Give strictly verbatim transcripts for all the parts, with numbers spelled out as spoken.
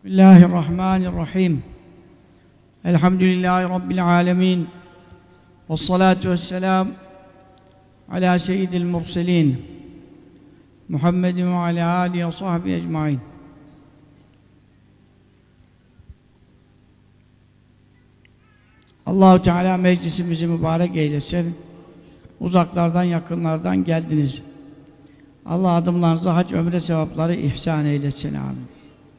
Bismillahirrahmanirrahim. Elhamdülillahi Rabbil alemin. Vessalatu vesselam ala seyyidil murselin. Muhammedin ve ala alihi ve sahbihi ecmaîn. Allah-u Teala meclisimizi mübarek eylesin. Uzaklardan, yakınlardan geldiniz. Allah adımlarınıza hac, ömre sevapları ihsan eylesin. Amin.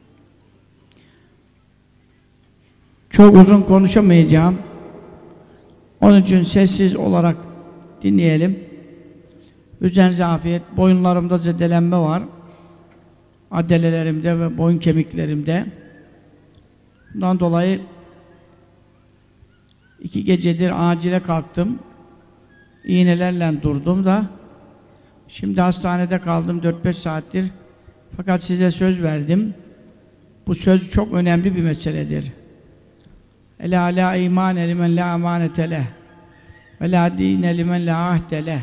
Çok uzun konuşamayacağım. Onun için sessiz olarak dinleyelim. Üzerinize afiyet. Boyunlarımda zedelenme var. Adelelerimde ve boyun kemiklerimde. Bundan dolayı iki gecedir acile kalktım. İğnelerle durdum da şimdi hastanede kaldım dört beş saattir. Fakat size söz verdim. Bu söz çok önemli bir meseledir. Ela la imane limen la emanete leh ve la dine limen la ahde leh.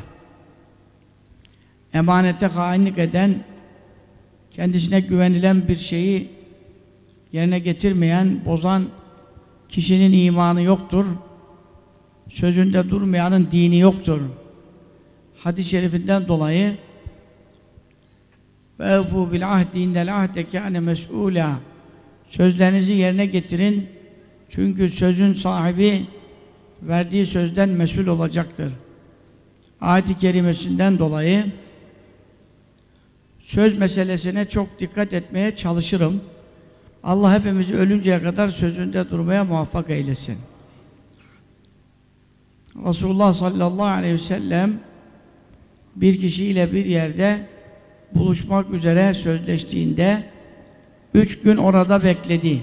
Emanete hainlik eden, kendisine güvenilen bir şeyi yerine getirmeyen, bozan kişinin imanı yoktur. Sözünde durmayanın dini yoktur. Hadis-i şerifinden dolayı ve efu bil ahdi innel ahde kâne mes'ûlâ. Sözlerinizi yerine getirin. Çünkü sözün sahibi verdiği sözden mesul olacaktır. Ayet-i kerimesinden dolayı söz meselesine çok dikkat etmeye çalışırım. Allah hepimizi ölünceye kadar sözünde durmaya muvaffak eylesin. Resulullah sallallahu aleyhi ve sellem bir kişiyle bir yerde buluşmak üzere sözleştiğinde üç gün orada bekledi.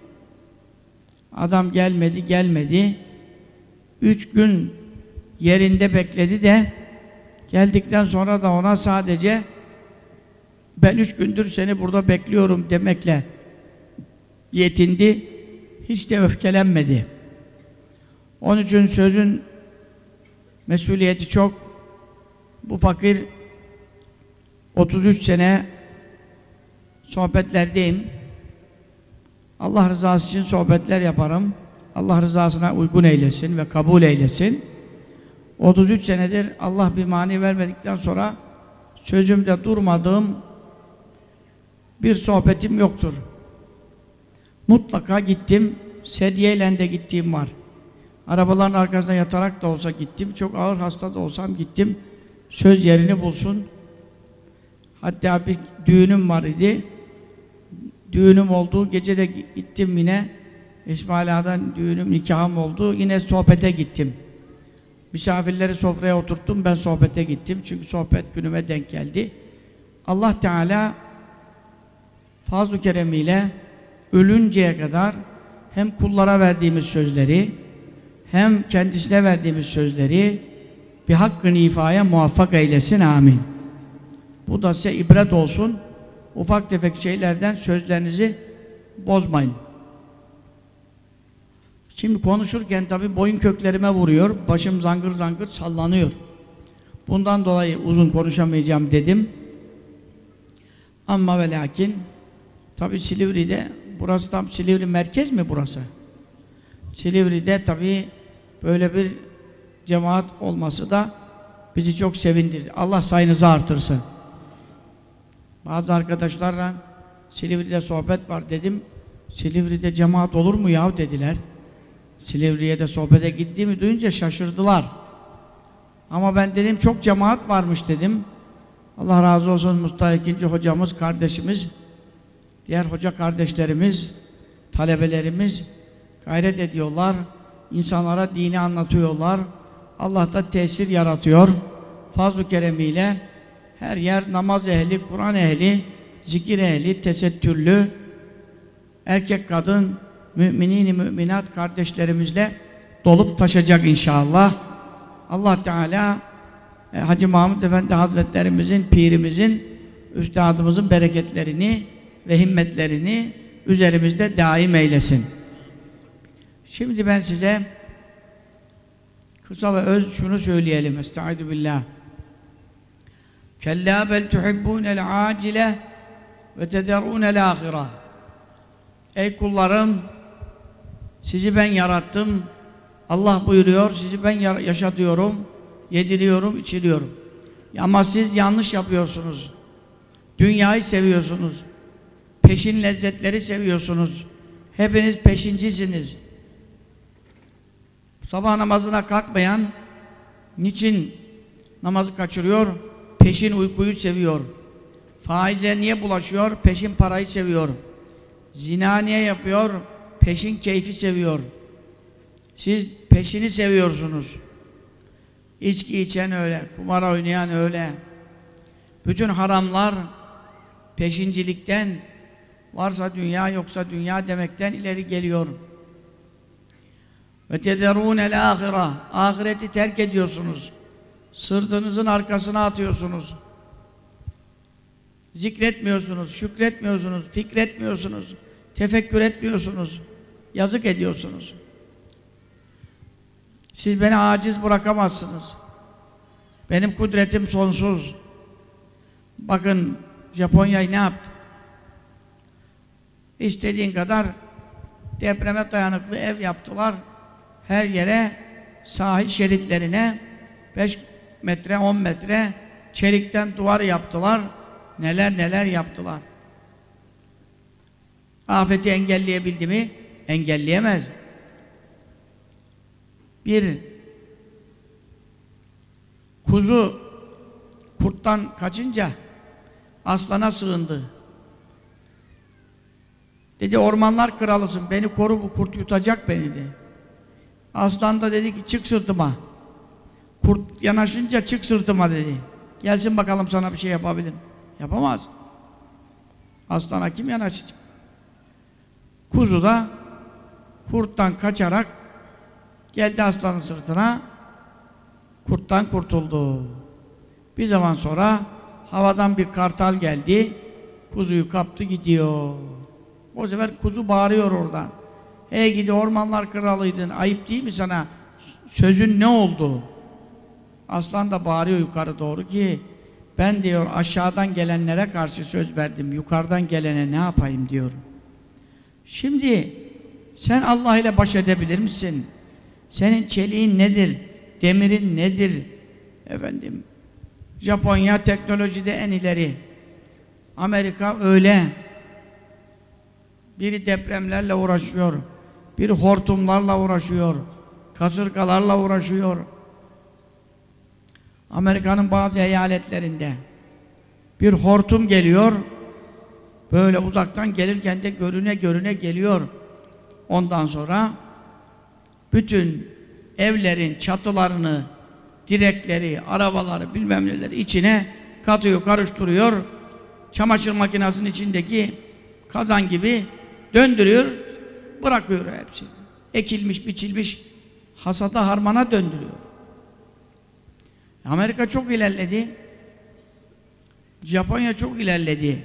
Adam gelmedi, gelmedi. Üç gün yerinde bekledi de geldikten sonra da ona sadece ben üç gündür seni burada bekliyorum demekle yetindi. Hiç de öfkelenmedi. Onun için sözün mesuliyeti çok. Bu fakir otuz üç sene sohbetlerdeyim. Allah rızası için sohbetler yaparım. Allah rızasına uygun eylesin ve kabul eylesin. otuz üç senedir Allah bir mani vermedikten sonra sözümde durmadığım bir sohbetim yoktur. Mutlaka gittim, sedyeyle de gittiğim var. Arabaların arkasında yatarak da olsa gittim, çok ağır hasta da olsam gittim. Söz yerini bulsun. Hatta bir düğünüm var idi. Düğünüm olduğu gece de gittim yine. İsmail Ağa'dan düğünüm, nikahım oldu. Yine sohbete gittim. Misafirleri sofraya oturttum, ben sohbete gittim. Çünkü sohbet günüme denk geldi. Allah Teala fazl-ı keremiyle ölünceye kadar hem kullara verdiğimiz sözleri hem kendisine verdiğimiz sözleri bir hakkın ifaya muvaffak eylesin. Amin. Bu da size ibret olsun. Ufak tefek şeylerden sözlerinizi bozmayın. Şimdi konuşurken tabii boyun köklerime vuruyor. Başım zangır zangır sallanıyor. Bundan dolayı uzun konuşamayacağım dedim. Ama ve lakin tabii Silivri'de, burası tam Silivri merkez mi burası? Silivri'de tabii böyle bir cemaat olması da bizi çok sevindirdi. Allah sayınızı artırsın. Bazı arkadaşlarla Silivri'de sohbet var dedim. Silivri'de cemaat olur mu yahu dediler. Silivri'ye de sohbete gittiğimi duyunca şaşırdılar. Ama ben dedim çok cemaat varmış dedim. Allah razı olsun Mustafa ikinci hocamız, kardeşimiz, diğer hoca kardeşlerimiz, talebelerimiz gayret ediyorlar. İnsanlara dini anlatıyorlar. Allah da tesir yaratıyor. Fazl-ı keremiyle her yer namaz ehli, Kur'an ehli, zikir ehli, tesettürlü, erkek kadın, müminin-i müminat kardeşlerimizle dolup taşacak inşallah. Allah Teala e, Hacı Mahmud Efendi Hazretlerimizin, pirimizin, üstadımızın bereketlerini ve himmetlerini üzerimizde daim eylesin. Şimdi ben size kısa ve öz şunu söyleyelim. Estaizu billah. Kella bel tuhibbûnel âcile ve tederûnel âhireh. Ey kullarım, sizi ben yarattım. Allah buyuruyor, sizi ben yaşatıyorum, yediriyorum, içiriyorum. Ama siz yanlış yapıyorsunuz. Dünyayı seviyorsunuz. Peşin lezzetleri seviyorsunuz. Hepiniz peşincisiniz. Sabah namazına kalkmayan, niçin namazı kaçırıyor? Peşin uykuyu seviyor. Faize niye bulaşıyor? Peşin parayı seviyor. Zina niye yapıyor? Peşin keyfi seviyor. Siz peşini seviyorsunuz. İçki içen öyle, kumar oynayan öyle. Bütün haramlar peşincilikten, varsa dünya yoksa dünya demekten ileri geliyor. Ve tederûnel âhira, ahireti terk ediyorsunuz. Sırtınızın arkasına atıyorsunuz. Zikretmiyorsunuz, şükretmiyorsunuz, fikretmiyorsunuz, tefekkür etmiyorsunuz. Yazık ediyorsunuz. Siz beni aciz bırakamazsınız. Benim kudretim sonsuz. Bakın Japonya'yı ne yaptı? İstediğin kadar depreme dayanıklı ev yaptılar. Her yere, sahil şeritlerine beş metre, on metre çelikten duvar yaptılar. Neler neler yaptılar. Afeti engelleyebildi mi? Engelleyemez. Bir kuzu kurttan kaçınca aslana sığındı. Dedi ormanlar kralısın, beni koru, bu kurt yutacak beni dedi. Aslan da dedi ki çık sırtıma. Kurt yanaşınca çık sırtıma dedi. Gelsin bakalım sana bir şey yapabilir. Yapamaz. Aslana kim yanaşacak? Kuzu da kurttan kaçarak geldi aslanın sırtına, kurttan kurtuldu. Bir zaman sonra havadan bir kartal geldi, kuzuyu kaptı gidiyor. O sefer kuzu bağırıyor oradan. Hey gidi ormanlar kralıydın, ayıp değil mi sana? Sözün ne oldu? Aslan da bağırıyor yukarı doğru ki, ben diyor aşağıdan gelenlere karşı söz verdim, yukarıdan gelene ne yapayım diyor. Şimdi sen Allah ile baş edebilir misin? Senin çeliğin nedir? Demirin nedir? Efendim, Japonya teknolojide en ileri. Amerika öyle. Biri depremlerle uğraşıyor, biri hortumlarla uğraşıyor, kasırgalarla uğraşıyor. Amerika'nın bazı eyaletlerinde bir hortum geliyor, böyle uzaktan gelirken de görüne görüne geliyor. Ondan sonra bütün evlerin çatılarını, direkleri, arabaları, bilmem neleri içine katıyor, karıştırıyor. Çamaşır makinesinin içindeki kazan gibi döndürüyor, bırakıyor hepsini. Ekilmiş, biçilmiş hasata, harmana döndürüyor. Amerika çok ilerledi. Japonya çok ilerledi.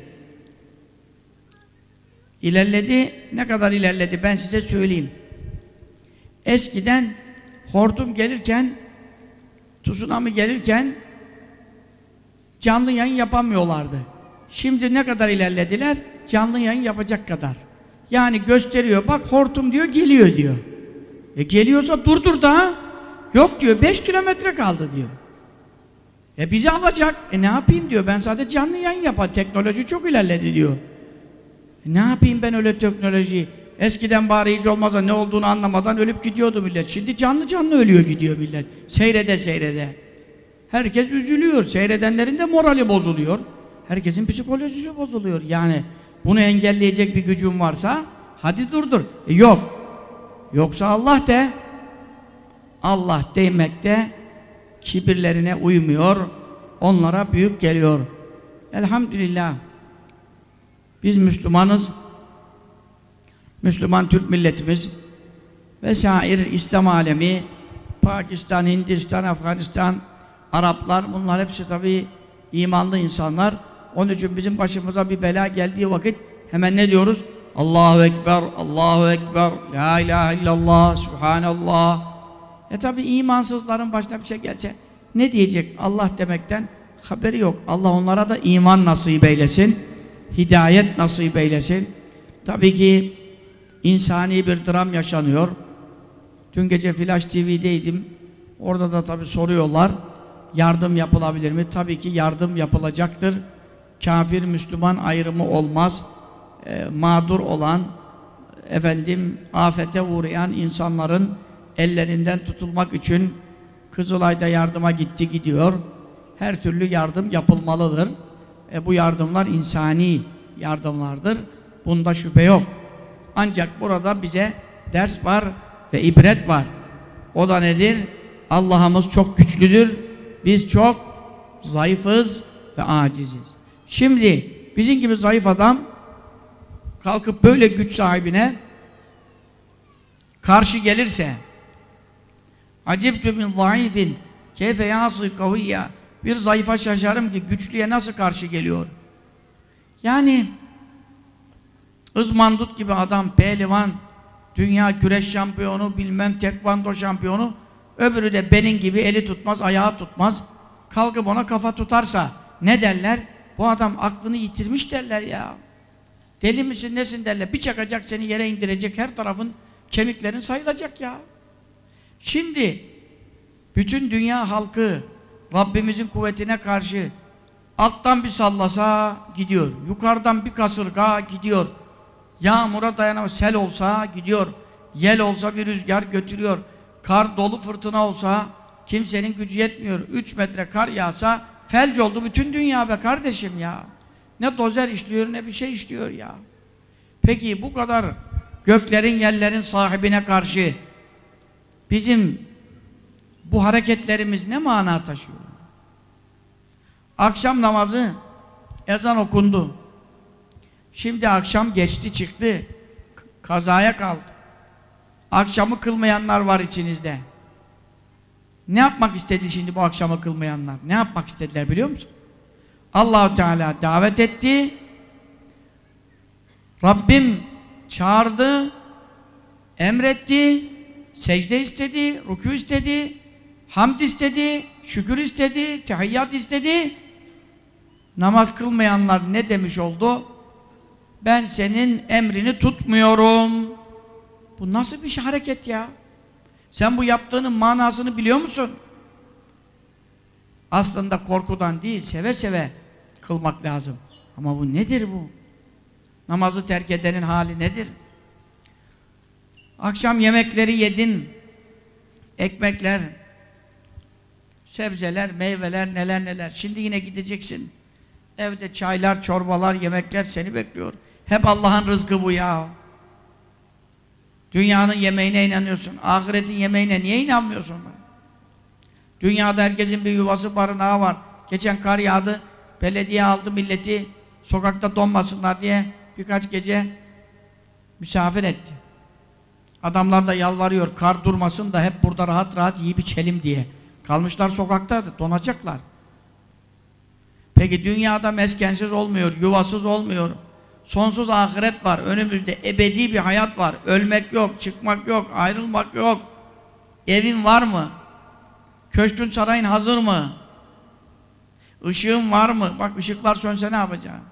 İlerledi, ne kadar ilerledi ben size söyleyeyim. Eskiden hortum gelirken, tsunami gelirken canlı yayın yapamıyorlardı. Şimdi ne kadar ilerlediler? Canlı yayın yapacak kadar. Yani gösteriyor, bak hortum diyor, geliyor diyor. E geliyorsa durdur da. Yok diyor, beş kilometre kaldı diyor. E bizi alacak. E ne yapayım diyor, ben sadece canlı yayın yapar. Teknoloji çok ilerledi diyor. E ne yapayım ben öyle teknolojiyi? Eskiden bari hiç olmazsa ne olduğunu anlamadan ölüp gidiyordu millet. Şimdi canlı canlı ölüyor gidiyor millet. Seyrede seyrede. Herkes üzülüyor. Seyredenlerin de morali bozuluyor. Herkesin psikolojisi bozuluyor. Yani bunu engelleyecek bir gücün varsa hadi durdur. E yok. Yoksa Allah de. Allah demekte kibirlerine uymuyor. Onlara büyük geliyor. Elhamdülillah. Biz Müslümanız. Müslüman Türk milletimiz vesaire İslam alemi, Pakistan, Hindistan, Afganistan, Araplar, bunlar hepsi tabii imanlı insanlar. Onun için bizim başımıza bir bela geldiği vakit hemen ne diyoruz? Allahu Ekber, Allahu Ekber, La ilahe illallah, Subhanallah. E tabii imansızların başına bir şey gelse ne diyecek? Allah demekten haberi yok. Allah onlara da iman nasip eylesin, hidayet nasip eylesin. Tabii ki insani bir dram yaşanıyor. Dün gece Flash T V'deydim. Orada da tabii soruyorlar. Yardım yapılabilir mi? Tabii ki yardım yapılacaktır. Kafir, Müslüman ayrımı olmaz. E, mağdur olan, efendim, afete uğrayan insanların ellerinden tutulmak için Kızılay'da yardıma gitti, gidiyor. Her türlü yardım yapılmalıdır. E, bu yardımlar insani yardımlardır. Bunda şüphe yok. Ancak burada bize ders var ve ibret var. O da nedir? Allah'ımız çok güçlüdür. Biz çok zayıfız ve aciziz. Şimdi bizim gibi zayıf adam kalkıp böyle güç sahibine karşı gelirse acibtü min zayıfin keyfe yâsı kaviyya, bir zayıfa şaşarım ki güçlüye nasıl karşı geliyor? Yani ızmandut gibi adam, pehlivan, dünya güreş şampiyonu, bilmem tekvando şampiyonu, öbürü de benim gibi eli tutmaz, ayağı tutmaz. Kalkıp ona kafa tutarsa ne derler? Bu adam aklını yitirmiş derler ya. Deli misin, nesin derler. Bir çakacak, seni yere indirecek, her tarafın kemiklerin sayılacak ya. Şimdi bütün dünya halkı Rabbimizin kuvvetine karşı alttan bir sallasa gidiyor. Yukarıdan bir kasırga gidiyor. Yağmura dayanamaz, sel olsa gidiyor. Yel olsa bir rüzgar götürüyor. Kar dolu fırtına olsa kimsenin gücü yetmiyor. Üç metre kar yağsa felç oldu bütün dünya be kardeşim ya. Ne dozer işliyor ne bir şey işliyor ya. Peki bu kadar göklerin yerlerin sahibine karşı bizim bu hareketlerimiz ne mana taşıyor? Akşam namazı ezan okundu. Şimdi akşam geçti çıktı. Kazaya kaldı. Akşamı kılmayanlar var içinizde. Ne yapmak istedi şimdi bu akşamı kılmayanlar? Ne yapmak istediler biliyor musun? Allah-u Teala davet etti. Rabbim çağırdı, emretti, secde istedi, rükû istedi, hamd istedi, şükür istedi, tehiyyat istedi. Namaz kılmayanlar ne demiş oldu? Ben senin emrini tutmuyorum. Bu nasıl bir şey, hareket ya? Sen bu yaptığının manasını biliyor musun? Aslında korkudan değil, seve seve kılmak lazım. Ama bu nedir bu? Namazı terk edenin hali nedir? Akşam yemekleri yedin, ekmekler, sebzeler, meyveler, neler neler. Şimdi yine gideceksin. Evde çaylar, çorbalar, yemekler seni bekliyor. Hep Allah'ın rızkı bu ya. Dünyanın yemeğine inanıyorsun. Ahiretin yemeğine niye inanmıyorsun? Dünyada herkesin bir yuvası, barınağı var. Geçen kar yağdı, belediye aldı milleti sokakta donmasınlar diye birkaç gece misafir etti. Adamlar da yalvarıyor, kar durmasın da hep burada rahat rahat yiyip içelim diye. Kalmışlar sokakta, donacaklar. Peki dünyada meskensiz olmuyor, yuvasız olmuyor. Sonsuz ahiret var, önümüzde ebedi bir hayat var. Ölmek yok, çıkmak yok, ayrılmak yok. Evin var mı? Köşkün, sarayın hazır mı? Işığın var mı? Bak ışıklar sönse ne yapacaksın?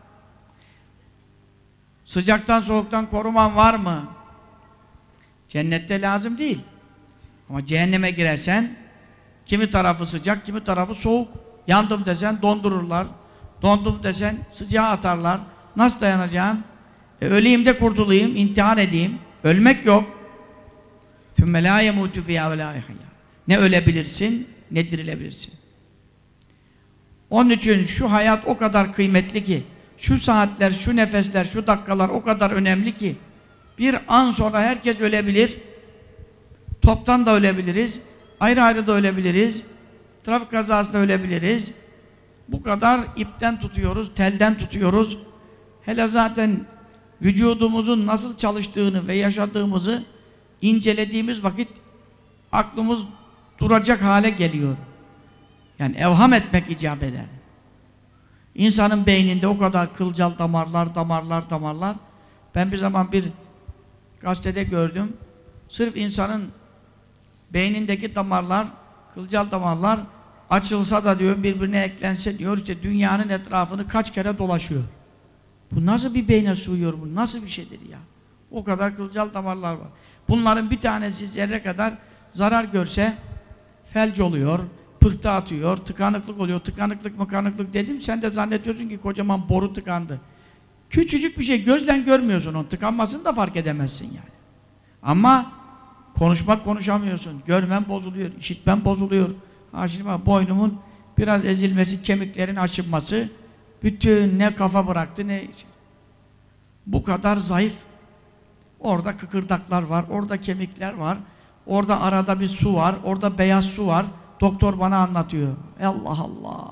Sıcaktan soğuktan koruman var mı? Cennette lazım değil. Ama cehenneme girersen kimi tarafı sıcak, kimi tarafı soğuk. Yandım desen dondururlar. Dondum desen sıcağa atarlar. Nasıl dayanacaksın? E, öleyim de kurtulayım, imtihan edeyim. Ölmek yok. ثُمَّ لَا يَمُوتُ فِيهَا وَلَا يَحْيَا. Ne ölebilirsin, ne dirilebilirsin. Onun için şu hayat o kadar kıymetli ki, şu saatler, şu nefesler, şu dakikalar o kadar önemli ki, bir an sonra herkes ölebilir, toptan da ölebiliriz, ayrı ayrı da ölebiliriz, trafik kazasında ölebiliriz. Bu kadar ipten tutuyoruz, telden tutuyoruz. Hele zaten vücudumuzun nasıl çalıştığını ve yaşadığımızı incelediğimiz vakit aklımız duracak hale geliyor. Yani evham etmek icap eder. İnsanın beyninde o kadar kılcal damarlar, damarlar, damarlar. Ben bir zaman bir gazetede gördüm. Sırf insanın beynindeki damarlar, kılcal damarlar açılsa da diyor, birbirine eklense diyor, işte dünyanın etrafını kaç kere dolaşıyor. Bu nasıl bir beyne sığıyor, bu nasıl bir şeydir ya? O kadar kılcal damarlar var. Bunların bir tanesi zerre kadar zarar görse felç oluyor, pıhtı atıyor, tıkanıklık oluyor. Tıkanıklık mıkanıklık dedim, sen de zannediyorsun ki kocaman boru tıkandı. Küçücük bir şey, gözle görmüyorsun onun. Tıkanmasını da fark edemezsin yani. Ama konuşmak konuşamıyorsun, görmen bozuluyor, işitmen bozuluyor. Ha şimdi bak, boynumun biraz ezilmesi, kemiklerin aşınması, bütün ne kafa bıraktı ne... Bu kadar zayıf. Orada kıkırdaklar var, orada kemikler var, orada arada bir su var, orada beyaz su var. Doktor bana anlatıyor. Allah Allah!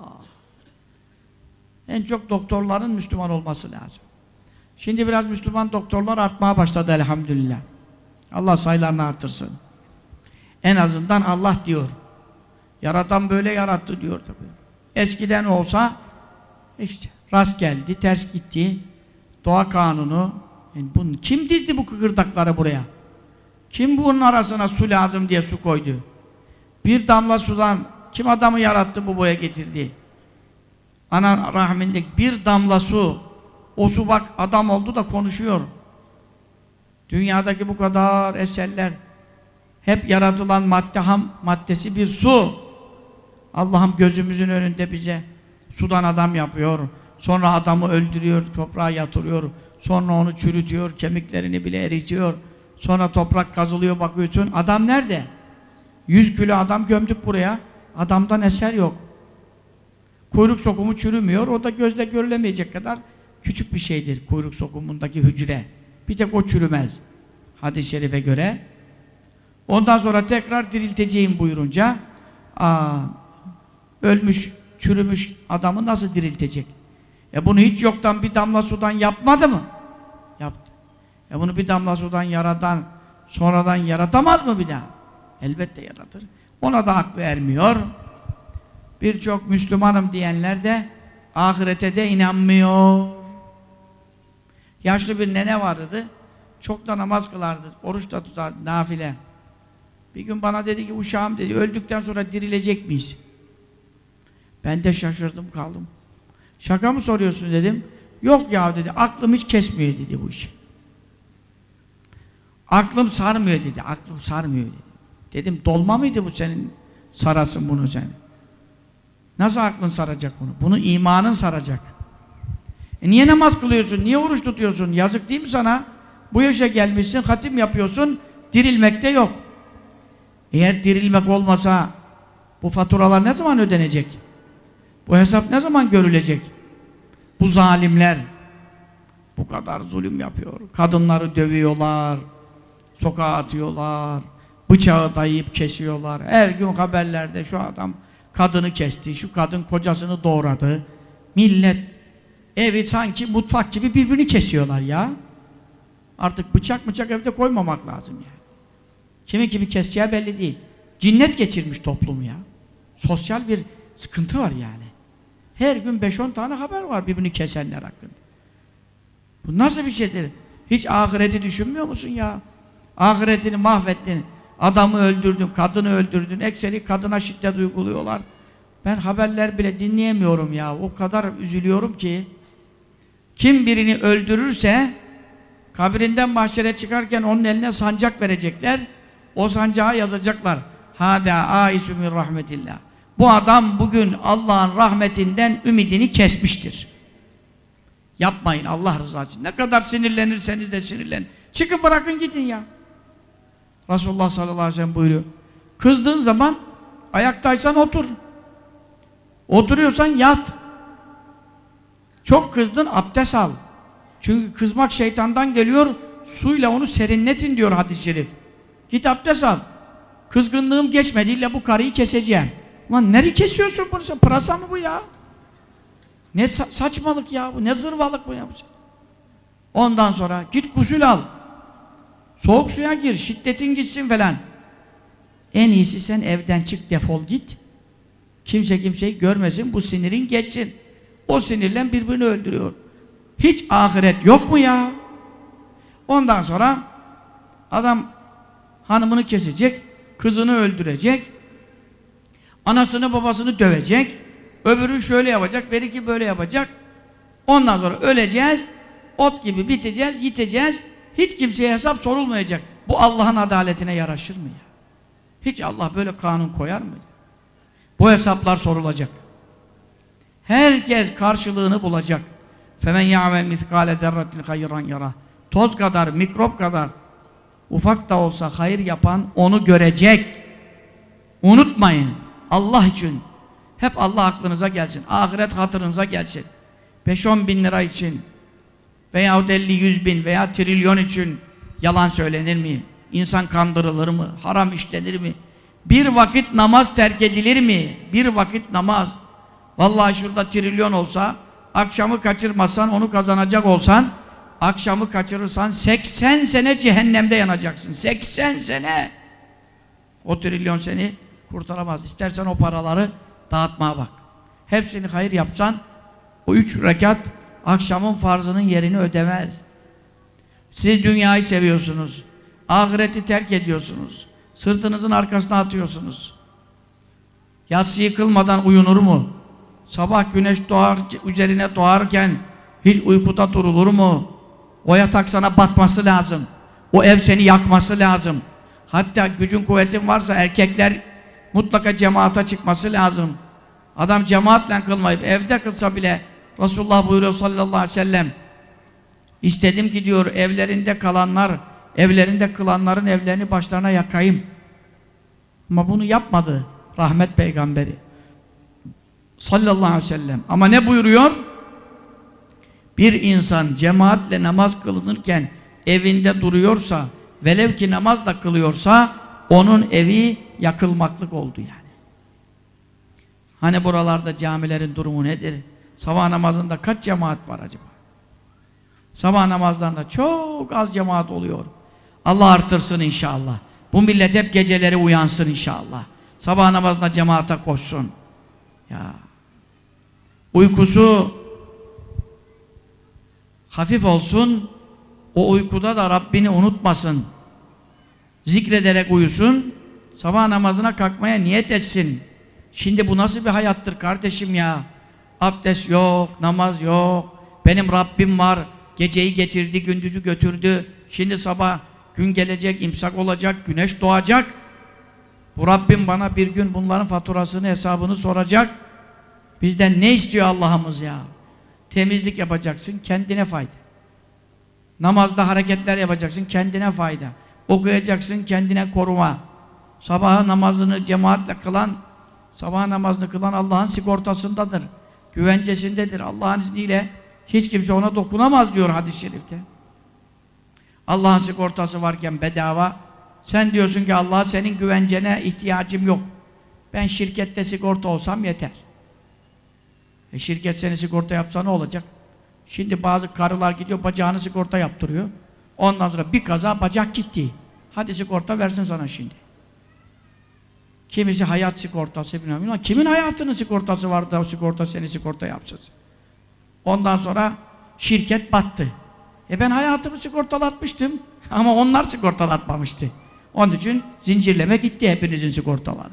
En çok doktorların Müslüman olması lazım. Şimdi biraz Müslüman doktorlar artmaya başladı elhamdülillah. Allah sayılarını artırsın. En azından Allah diyor. Yaratan böyle yarattı diyor tabii. Eskiden olsa işte rast geldi, ters gitti. Doğa kanunu. Yani bunu, kim dizdi bu kıkırdakları buraya? Kim bunun arasına su lazım diye su koydu? Bir damla sudan kim adamı yarattı, bu boya getirdi? Ana rahmindeki bir damla su, o su bak adam oldu da konuşuyor. Dünyadaki bu kadar eserler, hep yaratılan madde, ham maddesi bir su. Allah'ım gözümüzün önünde bize sudan adam yapıyor. Sonra adamı öldürüyor, toprağa yatırıyor. Sonra onu çürütüyor, kemiklerini bile eritiyor. Sonra toprak kazılıyor, bakıyorsun. Adam nerede? Yüz kilo adam gömdük buraya. Adamdan eser yok. Kuyruk sokumu çürümüyor. O da gözle görülemeyecek kadar küçük bir şeydir. Kuyruk sokumundaki hücre. Bir tek o çürümez. Hadis-i şerife göre. Ondan sonra tekrar dirilteceğim buyurunca, aa, ölmüş, çürümüş adamı nasıl diriltecek? E bunu hiç yoktan bir damla sudan yapmadı mı? Yaptı. E bunu bir damla sudan yaradan, sonradan yaratamaz mı bir daha? Elbette yaratır. Ona da aklı ermiyor. Birçok Müslümanım diyenler de ahirete de inanmıyor. Yaşlı bir nene vardı. Çok da namaz kılardı. Oruç da tutardı, nafile. Bir gün bana dedi ki, uşağım dedi, öldükten sonra dirilecek miyiz? Ben de şaşırdım kaldım. Şaka mı soruyorsun dedim. Yok ya dedi, aklım hiç kesmiyor dedi bu işi. Aklım sarmıyor dedi, aklım sarmıyor dedi. Dedim, dolma mıydı bu senin, sarasın bunu sen? Nasıl aklın saracak bunu? Bunu imanın saracak. E niye namaz kılıyorsun, niye oruç tutuyorsun? Yazık değil mi sana? Bu yaşa gelmişsin, hatim yapıyorsun, dirilmekte yok. Eğer dirilmek olmasa, bu faturalar ne zaman ödenecek? Bu hesap ne zaman görülecek? Bu zalimler bu kadar zulüm yapıyor. Kadınları dövüyorlar, sokağa atıyorlar, bıçağı dayayıp kesiyorlar. Her gün haberlerde şu adam kadını kesti, şu kadın kocasını doğradı. Millet evi sanki mutfak gibi birbirini kesiyorlar ya. Artık bıçak bıçak evde koymamak lazım yani. Kimi kimi keseceği belli değil. Cinnet geçirmiş toplum ya. Sosyal bir sıkıntı var yani. Her gün beş on tane haber var birbirini kesenler hakkında. Bu nasıl bir şeydir? Hiç ahireti düşünmüyor musun ya? Ahiretini mahvettin, adamı öldürdün, kadını öldürdün, ekseri kadına şiddet uyguluyorlar. Ben haberler bile dinleyemiyorum ya, o kadar üzülüyorum ki. Kim birini öldürürse, kabrinden mahşere çıkarken onun eline sancak verecekler, o sancağa yazacaklar. Hâdâ âisü min rahmetillah. Bu adam bugün Allah'ın rahmetinden ümidini kesmiştir. Yapmayın Allah rızası için. Ne kadar sinirlenirseniz de sinirlenin. Çıkın bırakın gidin ya. Resulullah sallallahu aleyhi ve sellem buyuruyor. Kızdığın zaman ayaktaysan otur. Oturuyorsan yat. Çok kızdın abdest al. Çünkü kızmak şeytandan geliyor. Suyla onu serinletin diyor hadis-i şerif. Git abdest al. Kızgınlığım geçmedi, illa bu karıyı keseceğim. Lan nereye kesiyorsun bunu sen? Pırasa mı bu ya? Ne sa saçmalık ya bu, ne zırvalık bu ya? Ondan sonra git gusül al. Soğuk suya gir, şiddetin gitsin falan. En iyisi sen evden çık, defol git. Kimse kimseyi görmesin, bu sinirin geçsin. O sinirle birbirini öldürüyor. Hiç ahiret yok mu ya? Ondan sonra adam hanımını kesecek, kızını öldürecek, anasını babasını dövecek, öbürü şöyle yapacak, beriki böyle yapacak. Ondan sonra öleceğiz, ot gibi biteceğiz, yiteceğiz. hiç kimseye hesap sorulmayacak. Bu Allah'ın adaletine yaraşır mı ya? Hiç Allah böyle kanun koyar mı? Bu hesaplar sorulacak. Herkes karşılığını bulacak. Femen ya'mel miskale zerratin hayran yara. Toz kadar, mikrop kadar ufak da olsa hayır yapan onu görecek. Unutmayın. Allah için. Hep Allah aklınıza gelsin. Ahiret hatırınıza gelsin. beş on bin lira için veyahut elli yüz bin veya trilyon için yalan söylenir mi? İnsan kandırılır mı? Haram işlenir mi? Bir vakit namaz terk edilir mi? Bir vakit namaz. Vallahi şurada trilyon olsa, akşamı kaçırmasan, onu kazanacak olsan, akşamı kaçırırsan seksen sene cehennemde yanacaksın. seksen sene! O trilyon seni kurtaramaz. İstersen o paraları dağıtmaya bak. Hepsini hayır yapsan, o üç rekat akşamın farzının yerini ödemez. Siz dünyayı seviyorsunuz. Ahireti terk ediyorsunuz. Sırtınızın arkasına atıyorsunuz. Yatsı kılmadan uyunur mu? Sabah güneş doğar, üzerine doğarken hiç uykuda durulur mu? O yatak sana batması lazım. O ev seni yakması lazım. Hatta gücün kuvvetin varsa erkekler mutlaka cemaate çıkması lazım. Adam cemaatle kılmayıp evde kılsa bile Resulullah buyuruyor sallallahu aleyhi ve sellem, İstedim ki diyor evlerinde kalanlar, evlerinde kılanların evlerini başlarına yakayım. Ama bunu yapmadı rahmet peygamberi sallallahu aleyhi ve sellem. Ama ne buyuruyor? Bir insan cemaatle namaz kılınırken evinde duruyorsa, velev ki namaz da kılıyorsa, onun evi yakılmaklık oldu yani. Hani buralarda camilerin durumu nedir? Sabah namazında kaç cemaat var acaba? Sabah namazlarında çok az cemaat oluyor. Allah artırsın inşallah. Bu millet hep geceleri uyansın inşallah. Sabah namazında cemaate koşsun. Ya. Uykusu hafif olsun. O uykuda da Rabbini unutmasın. Zikrederek uyusun. Sabah namazına kalkmaya niyet etsin. Şimdi bu nasıl bir hayattır kardeşim ya? Abdest yok, namaz yok. Benim Rabbim var. Geceyi getirdi, gündüzü götürdü. Şimdi sabah gün gelecek, imsak olacak, güneş doğacak. Bu Rabbim bana bir gün bunların faturasını, hesabını soracak. Bizden ne istiyor Allah'ımız ya? Temizlik yapacaksın, kendine fayda. Namazda hareketler yapacaksın, kendine fayda. Okuyacaksın, kendine koruma. Sabah namazını cemaatle kılan, sabah namazını kılan Allah'ın sigortasındadır. Güvencesindedir. Allah'ın izniyle hiç kimse ona dokunamaz diyor hadis-i şerifte. Allah'ın sigortası varken bedava. Sen diyorsun ki Allah senin güvencene ihtiyacım yok. Ben şirkette sigorta olsam yeter. E şirket seni sigorta yapsa ne olacak? Şimdi bazı karılar gidiyor bacağını sigorta yaptırıyor. Ondan sonra bir kaza bacak gitti. Hadi sigorta versin sana şimdi. Kimisi hayat sigortası bilmiyorum. Kimin hayatının sigortası var da o sigorta seni sigorta yapsın? Ondan sonra şirket battı. E ben hayatımı sigortalatmıştım ama onlar sigortalatmamıştı. Onun için zincirleme gitti hepinizin sigortaları.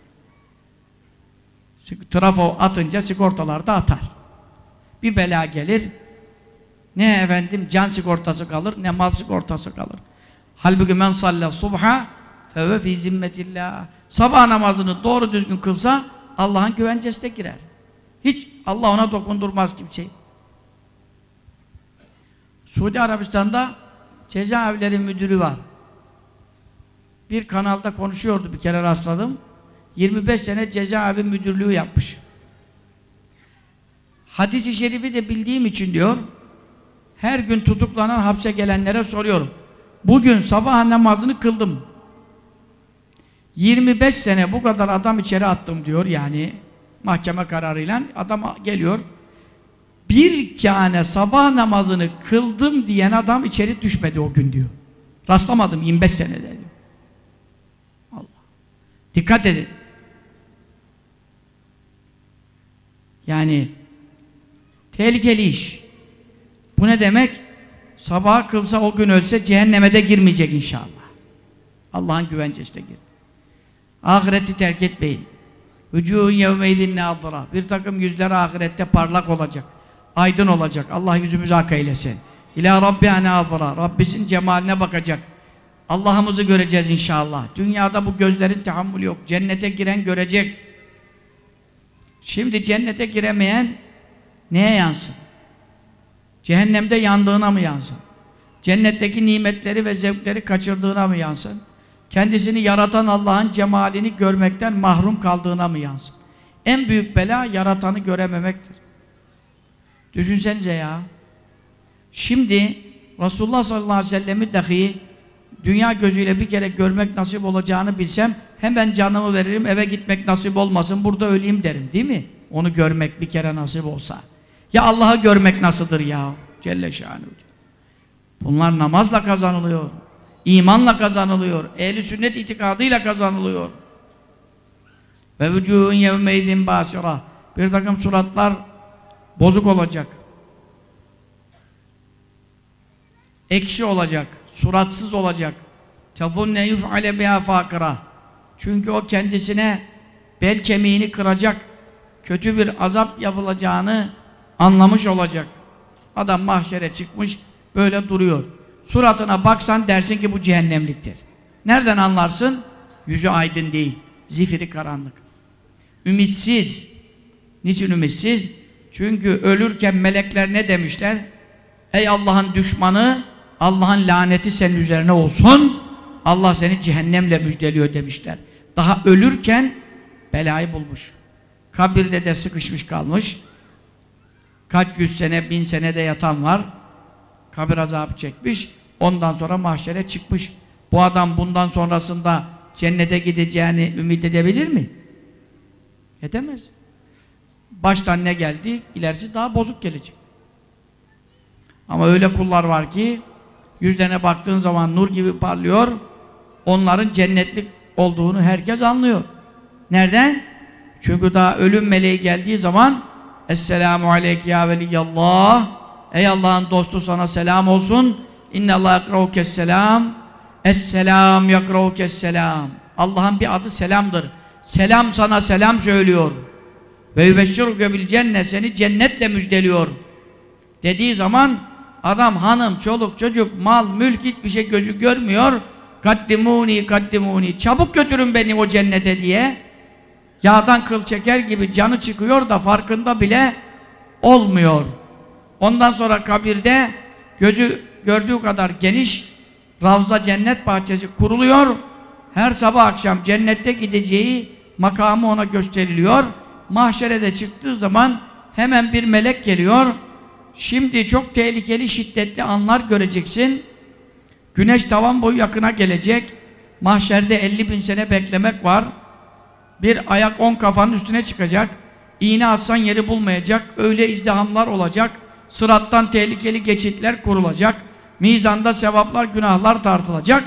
Trafo atınca sigortalar da atar. Bir bela gelir, ne efendim can sigortası kalır, ne mal sigortası kalır. Halbuki men salla subha feve fi zimmetillah. Sabah namazını doğru düzgün kılsa Allah'ın güvencesine girer. Hiç Allah ona dokundurmaz kimseyi. Suudi Arabistan'da cezaevleri müdürü var. Bir kanalda konuşuyordu, bir kere rastladım. yirmi beş sene cezaevi müdürlüğü yapmış. Hadis-i şerifi de bildiğim için diyor, her gün tutuklanan hapse gelenlere soruyorum. Bugün sabah namazını kıldım. yirmi beş sene bu kadar adam içeri attım diyor, yani mahkeme kararıyla adam geliyor. Bir tane sabah namazını kıldım diyen adam içeri düşmedi o gün diyor. Rastlamadım yirmi beş senede diyor. Allah. Dikkat edin. Yani tehlikeli iş. Bu ne demek? Sabah kılsa o gün ölse cehenneme de girmeyecek inşallah. Allah'ın güvencesine girdi. Ahireti terk etmeyin. Vücûhun yevmeydin nâzıra. Bir takım yüzler ahirette parlak olacak. Aydın olacak. Allah yüzümüzü hak eylesin. İlâ rabbiha nâzıra. Rabbisinin cemaline bakacak. Allah'ımızı göreceğiz inşallah. Dünyada bu gözlerin tahammülü yok. Cennete giren görecek. Şimdi cennete giremeyen neye yansın? Cehennemde yandığına mı yansın? Cennetteki nimetleri ve zevkleri kaçırdığına mı yansın? Kendisini yaratan Allah'ın cemalini görmekten mahrum kaldığına mı yansın? En büyük bela yaratanı görememektir. Düşünsenize ya. Şimdi Resulullah sallallahu aleyhi ve sellem'i dahi dünya gözüyle bir kere görmek nasip olacağını bilsem hemen canımı veririm, eve gitmek nasip olmasın, burada öleyim derim, değil mi? Onu görmek bir kere nasip olsa. Ya Allah'ı görmek nasıldır ya? Celle şanuhu. Bunlar namazla kazanılıyor. İmanla kazanılıyor. Ehl-i sünnet itikadıyla kazanılıyor. Ve vücuhun yevmeydin basira. Bir takım suratlar bozuk olacak. Ekşi olacak. Suratsız olacak. Tezunne yuf'ale biha fakira. Çünkü o kendisine bel kemiğini kıracak, kötü bir azap yapılacağını anlamış olacak. Adam mahşere çıkmış, böyle duruyor. Suratına baksan dersin ki bu cehennemliktir. Nereden anlarsın? Yüzü aydın değil, zifiri karanlık. Ümitsiz. Niçin ümitsiz? Çünkü ölürken melekler ne demişler? Ey Allah'ın düşmanı, Allah'ın laneti senin üzerine olsun, Allah seni cehennemle müjdeliyor demişler. Daha ölürken belayı bulmuş. Kabirde de sıkışmış kalmış. Kaç yüz sene, bin sene de yatan var. Kabir azabı çekmiş. Ondan sonra mahşere çıkmış. Bu adam bundan sonrasında cennete gideceğini ümit edebilir mi? Edemez. Baştan ne geldi? İlerisi daha bozuk gelecek. Ama öyle kullar var ki yüzlerine baktığın zaman nur gibi parlıyor. Onların cennetlik olduğunu herkes anlıyor. Nereden? Çünkü daha ölüm meleği geldiği zaman Esselamu aleyke ya veliyallah. Ey Allah'ın dostu sana selam olsun. İnnallâhe yakraukesselam. Esselam yakraukesselam. Allah'ın bir adı selamdır. Selam sana selam söylüyor. Ve yübeşşiruke bil cennet, seni cennetle müjdeliyor. Dediği zaman adam, hanım, çoluk, çocuk, mal, mülk hiçbir şey gözü görmüyor. Kaddimuni, kaddimuni. Çabuk götürün beni o cennete diye. Yağdan kıl çeker gibi canı çıkıyor da farkında bile olmuyor. Ondan sonra kabirde gözü gördüğü kadar geniş Ravza cennet bahçesi kuruluyor. Her sabah akşam cennette gideceği makamı ona gösteriliyor. Mahşere de çıktığı zaman hemen bir melek geliyor. Şimdi çok tehlikeli, şiddetli anlar göreceksin. Güneş tavan boyu yakına gelecek. Mahşerde elli bin sene beklemek var. Bir ayak on kafanın üstüne çıkacak. İğne atsan yeri bulmayacak. Öyle izdihamlar olacak. Sırattan tehlikeli geçitler kurulacak. Mizanda sevaplar, günahlar tartılacak.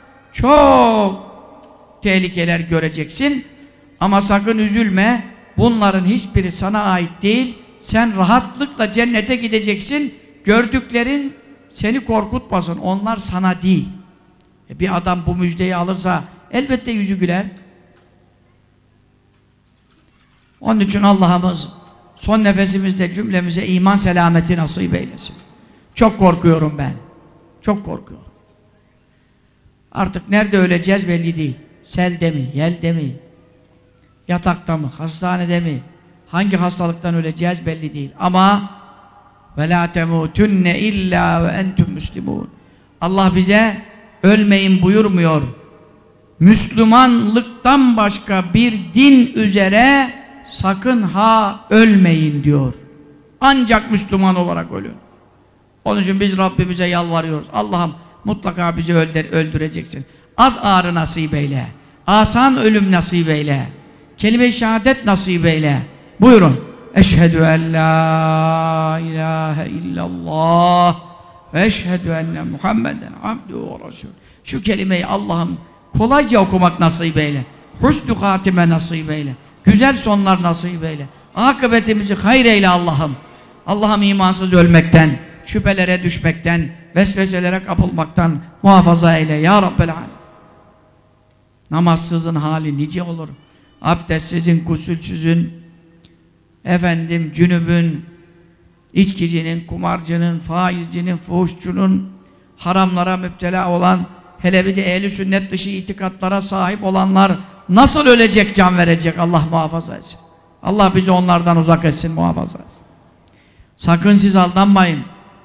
Çok tehlikeler göreceksin. Ama sakın üzülme. Bunların hiçbiri sana ait değil. Sen rahatlıkla cennete gideceksin. Gördüklerin seni korkutmasın. Onlar sana değil. E bir adam bu müjdeyi alırsa elbette yüzü güler. Onun için Allah'ımız son nefesimizde cümlemize iman selameti nasip eylesin. Çok korkuyorum ben. Çok korkuyorum. Artık nerede öleceğiz belli değil. Selde mi, yelde mi, yatakta mı, hastanede mi, hangi hastalıktan öleceğiz belli değil. Ama وَلَا تَمُوتُنَّ اِلَّا وَاَنْتُمْ مُسْلِمُونَ. Allah bize ölmeyin buyurmuyor. Müslümanlıktan başka bir din üzere sakın ha ölmeyin diyor. Ancak Müslüman olarak ölün. Onun için biz Rabbimize yalvarıyoruz. Allah'ım mutlaka bizi öldür, öldüreceksin. Az ağrı nasip eyle. Asan ölüm nasip eyle. Kelime-i şehadet nasip eyle. Buyurun. Eşhedü en la ilahe illallah ve eşhedü enne Muhammeden abduhu ve resul. Şu kelimeyi Allah'ım kolayca okumak nasip eyle. Husnü hatime nasip eyle. Güzel sonlar nasip eyle. Akıbetimizi hayır eyle Allah'ım. Allah'ım imansız ölmekten, şüphelere düşmekten, vesveselere kapılmaktan muhafaza eyle ya Rabbel Alem. Namazsızın hali nice olur. Abdestsizin, gusülsüzün, efendim cünübün, içkicinin, kumarcının, faizcinin, fuhuşçunun, haramlara müptela olan, hele bir de ehli sünnet dışı itikatlara sahip olanlar nasıl ölecek, can verecek? Allah muhafaza etsin. Allah bizi onlardan uzak etsin, muhafaza etsin. Sakın siz aldanmayın.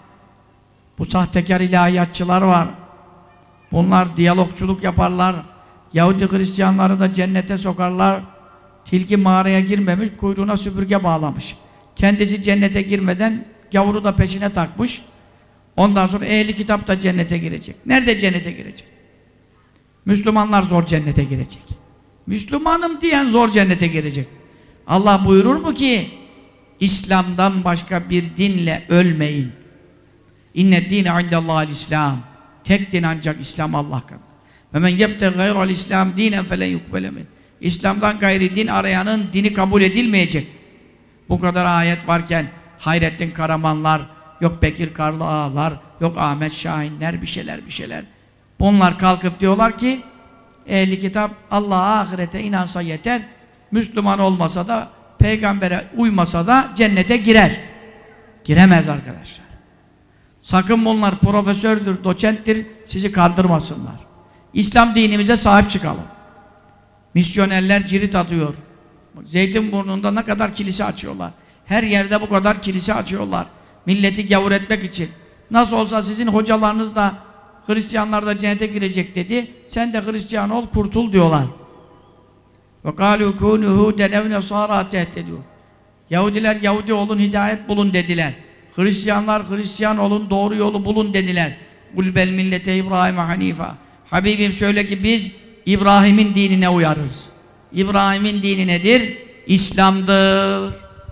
Bu sahtekar ilahiyatçılar var. Bunlar diyalogçuluk yaparlar. Yahudi Hristiyanları da cennete sokarlar. Tilki mağaraya girmemiş, kuyruğuna süpürge bağlamış. Kendisi cennete girmeden gavuru da peşine takmış. Ondan sonra ehli kitap da cennete girecek. Nerede cennete girecek? Müslümanlar zor cennete girecek. Müslümanım diyen zor cennete girecek. Allah buyurur mu ki İslam'dan başka bir dinle ölmeyin. İnne dîne indellâhil İslam. Tek din ancak İslam Allah katında. Ve men yebte gayra'l İslam dînen felen yukbele min. İslam'dan gayri din arayanın dini kabul edilmeyecek. Bu kadar ayet varken Hayrettin Karamanlar, yok Bekir Karlı Ağalar, yok Ahmet Şahinler, bir şeyler bir şeyler. Bunlar kalkıp diyorlar ki ehli kitap Allah'a, ahirete inansa yeter. Müslüman olmasa da, peygambere uymasa da cennete girer. Giremez arkadaşlar. Sakın bunlar profesördür, doçenttir, sizi kandırmasınlar. İslam dinimize sahip çıkalım. Misyonerler cirit atıyor. Zeytinburnu'nda ne kadar kilise açıyorlar. Her yerde bu kadar kilise açıyorlar. Milleti gavur etmek için. Nasıl olsa sizin hocalarınız da Hristiyanlar da cennete girecek dedi. Sen de Hristiyan ol, kurtul diyorlar. وَقَالُوا كُونُوا هُودًا اَوْ نَصَارَى تَهْتَدُوا. Yahudiler Yahudi olun, hidayet bulun dediler. Hristiyanlar Hristiyan olun, doğru yolu bulun dediler. قُلْ بَلْ مِلَّةَ İbrahim Hanifa. Habibim söyle ki biz İbrahim'in dinine uyarız. İbrahim'in dini nedir? İslam'dır.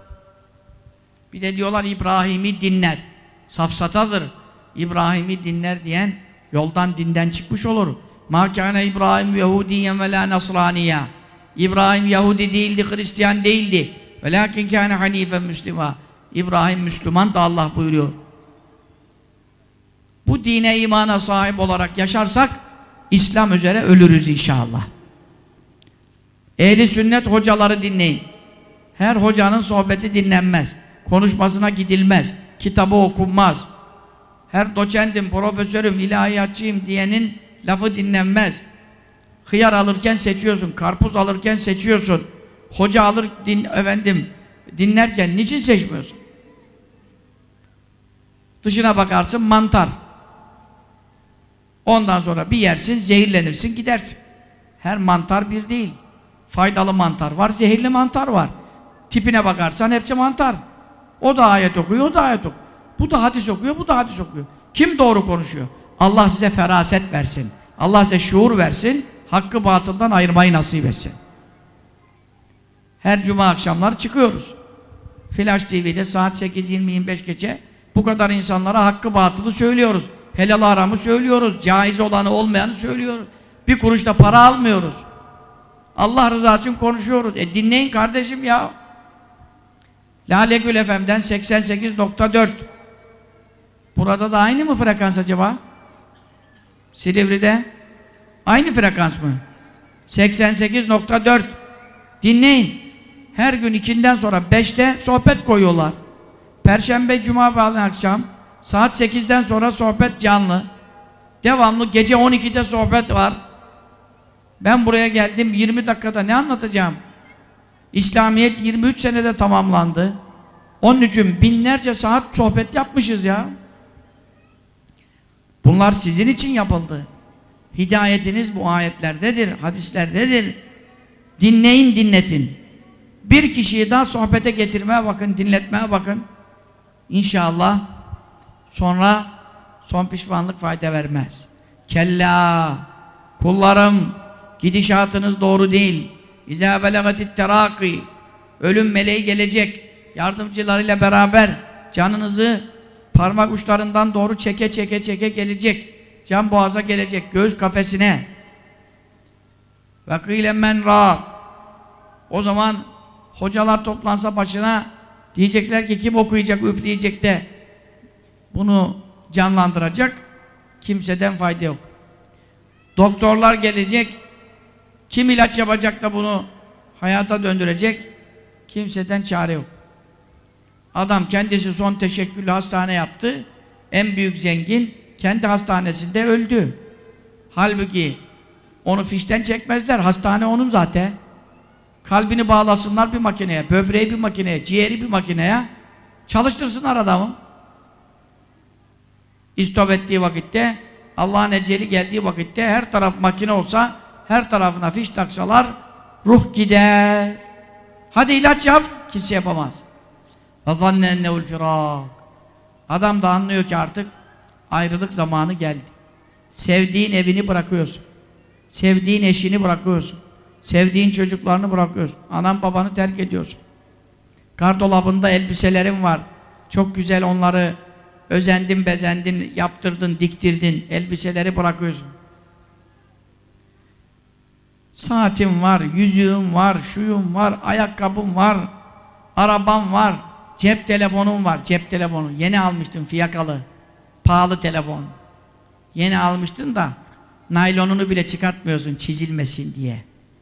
Bir de diyorlar İbrahim'i dinler. Safsatadır. İbrahim'i dinler diyen yoldan, dinden çıkmış olur. مَا كَانَ İbrahim Yahudiyen ve la Nasraniya. İbrahim Yahudi değildi, Hristiyan değildi. وَلَاكِنْ كَانَ حَن۪يفًا مُسْلِمًا. İbrahim Müslüman da Allah buyuruyor. Bu dine, imana sahip olarak yaşarsak İslam üzere ölürüz inşallah. Ehli sünnet hocaları dinleyin. Her hocanın sohbeti dinlenmez. Konuşmasına gidilmez. Kitabı okunmaz. Her doçentim, profesörüm, ilahiyatçıyım diyenin lafı dinlenmez. Hıyar alırken seçiyorsun, karpuz alırken seçiyorsun. Hoca alır, din, efendim, dinlerken niçin seçmiyorsun? Dışına bakarsın mantar. Ondan sonra bir yersin, zehirlenirsin, gidersin. Her mantar bir değil. Faydalı mantar var, zehirli mantar var. Tipine bakarsan hepsi mantar. O da ayet okuyor, o da ayet okuyor. Bu da hadis okuyor, bu da hadis okuyor. Kim doğru konuşuyor? Allah size feraset versin. Allah size şuur versin. Hakkı batıldan ayırmayı nasip etsin. Her cuma akşamları çıkıyoruz. Flash T V'de saat sekiz yirmi yirmi beş geçe bu kadar insanlara hakkı batılı söylüyoruz. Helal haramı söylüyoruz. Caiz olanı olmayanı söylüyoruz. Bir kuruş da para almıyoruz. Allah rızası için konuşuyoruz. E dinleyin kardeşim ya. Lale Gül F M'den seksen sekiz nokta dört. Burada da aynı mı frekans acaba? Silivri'de aynı frekans mı? seksen sekiz nokta dört. Dinleyin. Her gün ikinden sonra beşte sohbet koyuyorlar. Perşembe, cuma bağlı akşam saat sekizden sonra sohbet canlı. Devamlı gece on ikide sohbet var. Ben buraya geldim yirmi dakikada ne anlatacağım? İslamiyet yirmi üç senede tamamlandı. Onun için binlerce saat sohbet yapmışız ya. Bunlar sizin için yapıldı. Hidayetiniz bu ayetlerdedir, hadislerdedir. Dinleyin, dinletin. Bir kişiyi daha sohbete getirmeye bakın, dinletmeye bakın. İnşallah sonra son pişmanlık fayda vermez. Kella, kullarım, gidişatınız doğru değil. İzâ belagatit terâkî. Ölüm meleği gelecek. Yardımcılarıyla beraber canınızı parmak uçlarından doğru çeke çeke çeke gelecek. Can boğaza gelecek. Göğüs kafesine. Ve kîle men râk. O zaman hocalar toplansa başına diyecekler ki kim okuyacak, üfleyecek de bunu canlandıracak? Kimseden fayda yok. Doktorlar gelecek. Kim ilaç yapacak da bunu hayata döndürecek? Kimseden çare yok. Adam kendisi son teşekküllü hastane yaptı. En büyük zengin kendi hastanesinde öldü. Halbuki onu fişten çekmezler. Hastane onun zaten. Kalbini bağlasınlar bir makineye, böbreği bir makineye, ciğeri bir makineye. Çalıştırsınlar adamı. İstop ettiği vakitte, Allah'ın eceli geldiği vakitte her taraf makine olsa, her tarafına fiş taksalar, ruh gider. Hadi ilaç yap, kimse yapamaz. فَظَنَّ اَنَّهُ الْفِرَاقِ Adam da anlıyor ki artık ayrılık zamanı geldi. Sevdiğin evini bırakıyorsun. Sevdiğin eşini bırakıyorsun. Sevdiğin çocuklarını bırakıyorsun. Anan babanı terk ediyorsun. Gardolabında elbiselerin var. Çok güzel onları özendin, bezendin, yaptırdın, diktirdin. Elbiseleri bırakıyorsun. Saatin var, yüzüğün var, şuyun var, ayakkabın var, araban var, cep telefonun var. Cep telefonu. Yeni almıştın fiyakalı. Pahalı telefon. Yeni almıştın da naylonunu bile çıkartmıyorsun çizilmesin diye.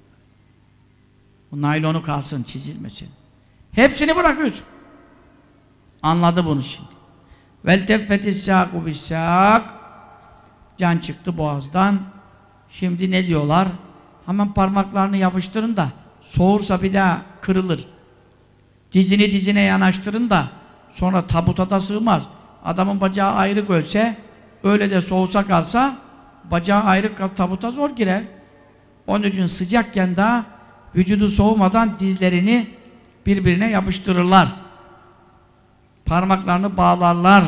Bu naylonu kalsın, çizilmesin. Hepsini bırakıyorsun. Anladı bunu şimdi. Vel teffetis sâku bissâk Can çıktı boğazdan. Şimdi ne diyorlar? Hemen parmaklarını yapıştırın da soğursa bir daha kırılır. Dizini dizine yanaştırın da sonra tabuta da sığmaz. Adamın bacağı ayrı ölse, öyle de soğusa kalsa bacağı ayrı kal, tabuta zor girer. Onun için sıcakken daha vücudu soğumadan dizlerini birbirine yapıştırırlar. Parmaklarını bağlarlar.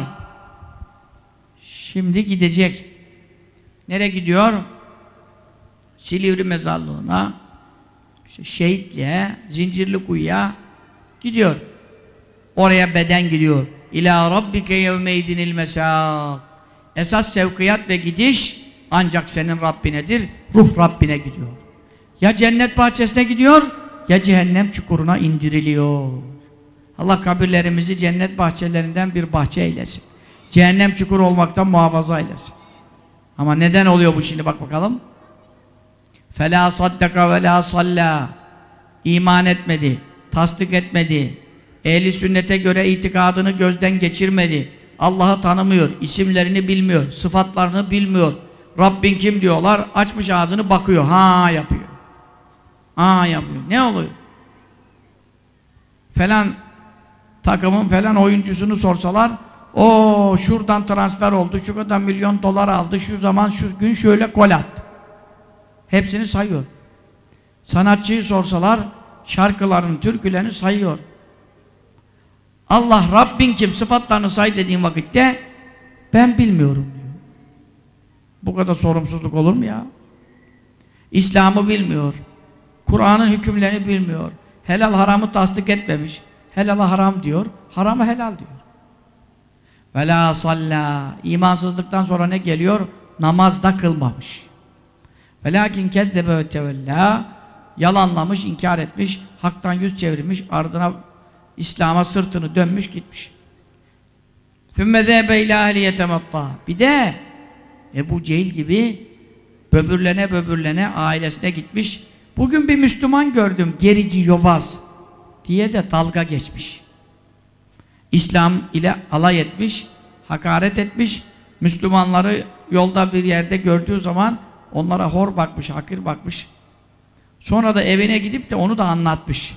Şimdi gidecek. Nereye gidiyor? Silivri mezarlığına, işte şehitliğe, Zincirlikuyu'ya gidiyor. Oraya beden gidiyor. İlâ rabbike yevmeydinil mesâk. Esas sevkiyat ve gidiş ancak senin Rabbinedir. Ruh Rabbine gidiyor. Ya cennet bahçesine gidiyor, ya cehennem çukuruna indiriliyor. Allah kabirlerimizi cennet bahçelerinden bir bahçe eylesin. Cehennem çukuru olmaktan muhafaza eylesin. Ama neden oluyor bu şimdi, bak bakalım. فَلَا صَدَّقَ وَلَا صَلَّى İman etmedi, tasdik etmedi, ehli sünnete göre itikadını gözden geçirmedi, Allah'ı tanımıyor, isimlerini bilmiyor, sıfatlarını bilmiyor. Rabbin kim diyorlar, açmış ağzını bakıyor, ha yapıyor. Ha yapıyor. Ne oluyor? Falan takımın falan oyuncusunu sorsalar, o şuradan transfer oldu, şu kadar milyon dolar aldı, şu zaman şu gün şöyle gol attı. Hepsini sayıyor. Sanatçıyı sorsalar, şarkılarını, türkülerini sayıyor. Allah Rabbin kim, sıfatlarını say dediğim vakitte ben bilmiyorum diyor. Bu kadar sorumsuzluk olur mu ya? İslam'ı bilmiyor. Kur'an'ın hükümlerini bilmiyor. Helal haramı tasdik etmemiş. Helala haram diyor, haramı helal diyor. Ve la salla. İmansızlıktan sonra ne geliyor? Namazda kılmamış. Velakin kezzebe ve tevella. Yalanlamış, inkar etmiş, haktan yüz çevirmiş, ardına İslam'a sırtını dönmüş gitmiş. Sümme zâbe ilâ ehliyetemetta. Bir de Ebu Cehil gibi böbürlene böbürlene ailesine gitmiş. Bugün bir Müslüman gördüm, gerici, yobaz diye de dalga geçmiş. İslam ile alay etmiş, hakaret etmiş. Müslümanları yolda bir yerde gördüğü zaman onlara hor bakmış, hakir bakmış. Sonra da evine gidip de onu da anlatmış.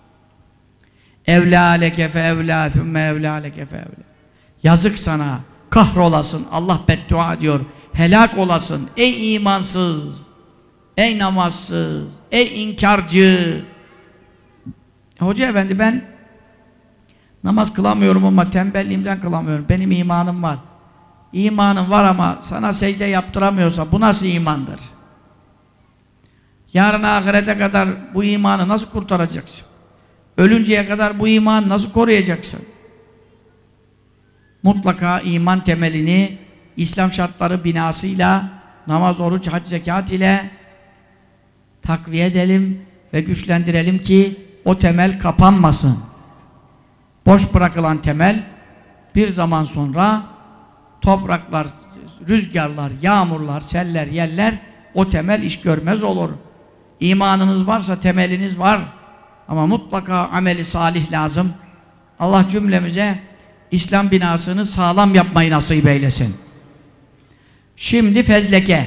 Evlâ leke fe evlâ thümme evlâ leke fe evlâ. Yazık sana, kahrolasın, Allah beddua diyor. Helak olasın, ey imansız, ey namazsız, ey inkarcı. Hoca efendi, ben namaz kılamıyorum ama tembelliğimden kılamıyorum. Benim imanım var. İmanım var ama sana secde yaptıramıyorsa bu nasıl imandır? Yarın ahirete kadar bu imanı nasıl kurtaracaksın? Ölünceye kadar bu imanı nasıl koruyacaksın? Mutlaka iman temelini İslam şartları binasıyla, namaz, oruç, hac, zekat ile takviye edelim ve güçlendirelim ki o temel kapanmasın. Boş bırakılan temel bir zaman sonra topraklar, rüzgarlar, yağmurlar, seller, yeller o temel iş görmez olur. İmanınız varsa temeliniz var ama mutlaka ameli salih lazım. Allah cümlemize İslam binasını sağlam yapmayı nasip eylesin. Şimdi fezleke.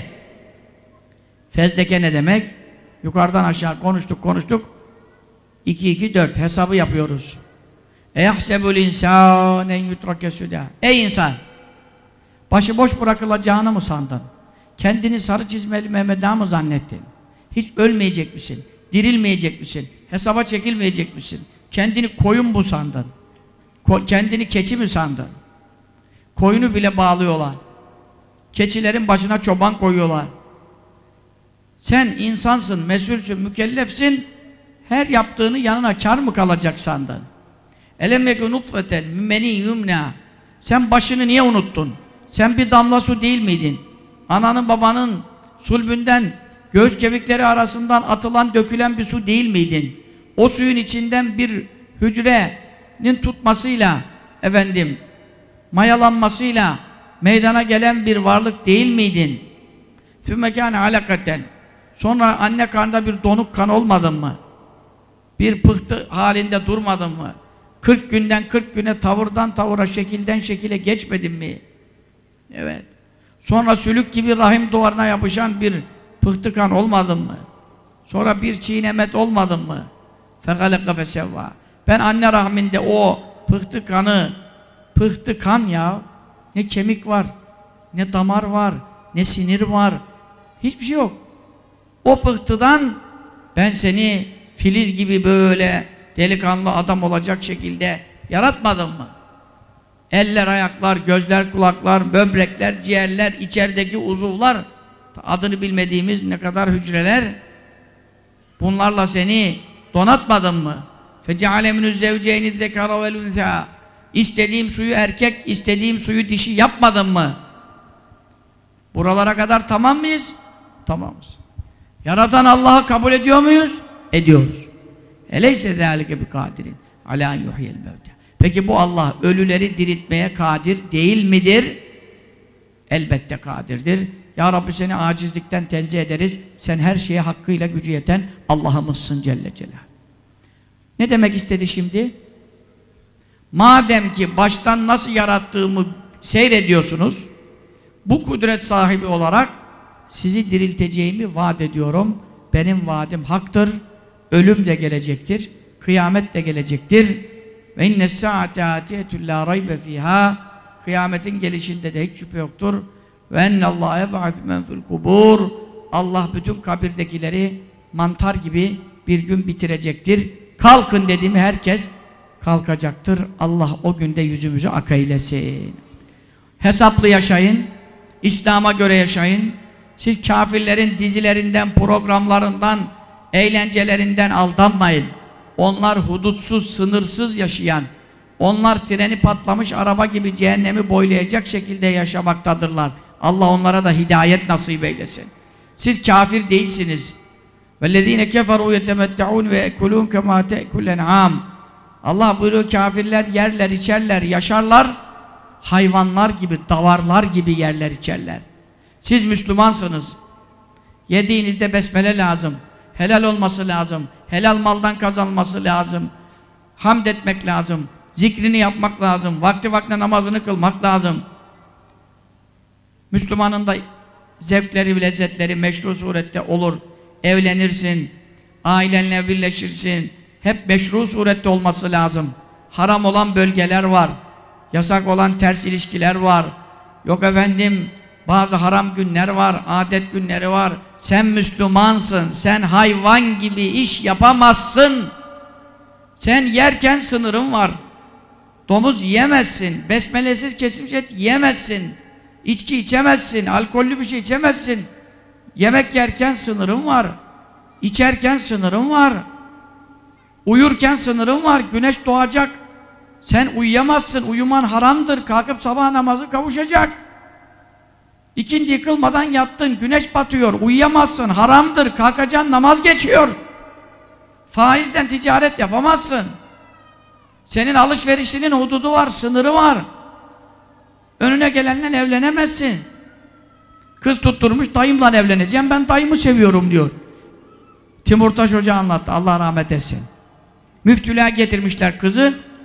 Fezleke ne demek? Yukarıdan aşağı konuştuk konuştuk. iki iki dört hesabı yapıyoruz. Eyahsebul insan en yutrake suda. Ey insan! Başıboş bırakılacağını mı sandın? Kendini sarı çizmeli Mehmet Ağa mı zannettin? Hiç ölmeyecek misin? Dirilmeyecek misin? Hesaba çekilmeyecek misin? Kendini koyun mu sandın? Ko kendini keçi mi sandın? Koyunu bile bağlıyorlar. Keçilerin başına çoban koyuyorlar. Sen insansın, mesulsün, mükellefsin. Her yaptığını yanına kar mı kalacak sandın? Elem yekun nutfeten meni yumna. Sen başını niye unuttun? Sen bir damla su değil miydin? Ananın babanın sulbünden, göğüs kemikleri arasından atılan, dökülen bir su değil miydin? O suyun içinden bir hücrenin tutmasıyla, efendim, mayalanmasıyla meydana gelen bir varlık değil miydin? ثُمَّ كَانَ عَلَقَةً. Sonra anne karnında bir donuk kan olmadın mı? Bir pıhtı halinde durmadın mı? kırk günden kırk güne, tavırdan tavıra, şekilden şekile geçmedin mi? Evet. Sonra sülük gibi rahim duvarına yapışan bir pıhtı kan olmadın mı? Sonra bir çiğnemet olmadın mı? فَغَلَقَ فَسَوَّا. Ben anne rahminde o pıhtı kanı, pıhtı kan ya, ne kemik var, ne damar var, ne sinir var, hiçbir şey yok. O pıhtıdan ben seni filiz gibi böyle delikanlı adam olacak şekilde yaratmadım mı? Eller, ayaklar, gözler, kulaklar, böbrekler, ciğerler, içerideki uzuvlar, adını bilmediğimiz ne kadar hücreler, bunlarla seni donatmadım mı? فَجَعَلَ مِنُ الزَّوْجَيْنِ الذَّكَرَ وَالْاُنْثَى. İstediğim suyu erkek, istediğim suyu dişi yapmadım mı? Buralara kadar tamam mıyız? Tamamız. Yaratan Allah'ı kabul ediyor muyuz? Ediyoruz. Eleyse zâlike bikâdirin alâ yuhyel mevtâ. Peki bu Allah ölüleri diriltmeye kadir değil midir? Elbette kadirdir. Ya Rabbi seni acizlikten tenzih ederiz. Sen her şeye hakkıyla gücü yeten Allah'ımızsın Celle Celaluhu. Ne demek istedi şimdi? Madem ki baştan nasıl yarattığımı seyrediyorsunuz, bu kudret sahibi olarak sizi dirilteceğimi vaat ediyorum. Benim vaadim haktır. Ölüm de gelecektir. Kıyamet de gelecektir. Ve inne saate atiyetun la raybe fiha. Kıyametin gelişinde de hiç şüphe yoktur. Ve ennallâhe yeb'atü men fil kubur. Allah bütün kabirdekileri mantar gibi bir gün bitirecektir. Kalkın dediğimi herkes kalkacaktır. Allah o günde yüzümüzü ak eylesin. Hesaplı yaşayın. İslam'a göre yaşayın. Siz kafirlerin dizilerinden, programlarından, eğlencelerinden aldanmayın. Onlar hudutsuz, sınırsız yaşayan, onlar freni patlamış araba gibi cehennemi boylayacak şekilde yaşamaktadırlar. Allah onlara da hidayet nasip eylesin. Siz kafir değilsiniz. وَالَّذ۪ينَ كَفَرُوا يَتَمَتَّعُونَ وَيَأْكُلُونَ كَمَا تَأْكُلَ الْعَامِ. Allah buyuruyor, kafirler yerler, içerler, yaşarlar, hayvanlar gibi, davarlar gibi yerler, içerler. Siz Müslümansınız. Yediğinizde besmele lazım. Helal olması lazım. Helal maldan kazanması lazım. Hamd etmek lazım. Zikrini yapmak lazım. Vakti vaktine namazını kılmak lazım. Müslümanın da zevkleri ve lezzetleri meşru surette olur. Evlenirsin. Ailenle birleşirsin. Hep meşru surette olması lazım. Haram olan bölgeler var. Yasak olan ters ilişkiler var. Yok efendim, bazı haram günler var, adet günleri var. Sen Müslümansın, sen hayvan gibi iş yapamazsın. Sen yerken sınırın var. Domuz yiyemezsin, besmelesiz kesilmiş et yiyemezsin. İçki içemezsin, alkollü bir şey içemezsin. Yemek yerken sınırın var. İçerken sınırın var. Uyurken sınırın var. Güneş doğacak. Sen uyuyamazsın, uyuman haramdır. Kalkıp sabah namazı kavuşacak. İkindi yıkılmadan yattın, güneş batıyor, uyuyamazsın, haramdır, kalkacaksın, namaz geçiyor. Faizden ticaret yapamazsın. Senin alışverişinin hududu var, sınırı var. Önüne gelenle evlenemezsin. Kız tutturmuş, dayımla evleneceğim, ben dayımı seviyorum diyor. Timurtaş Hoca anlattı, Allah rahmet etsin. Müftülüğe getirmişler kızı,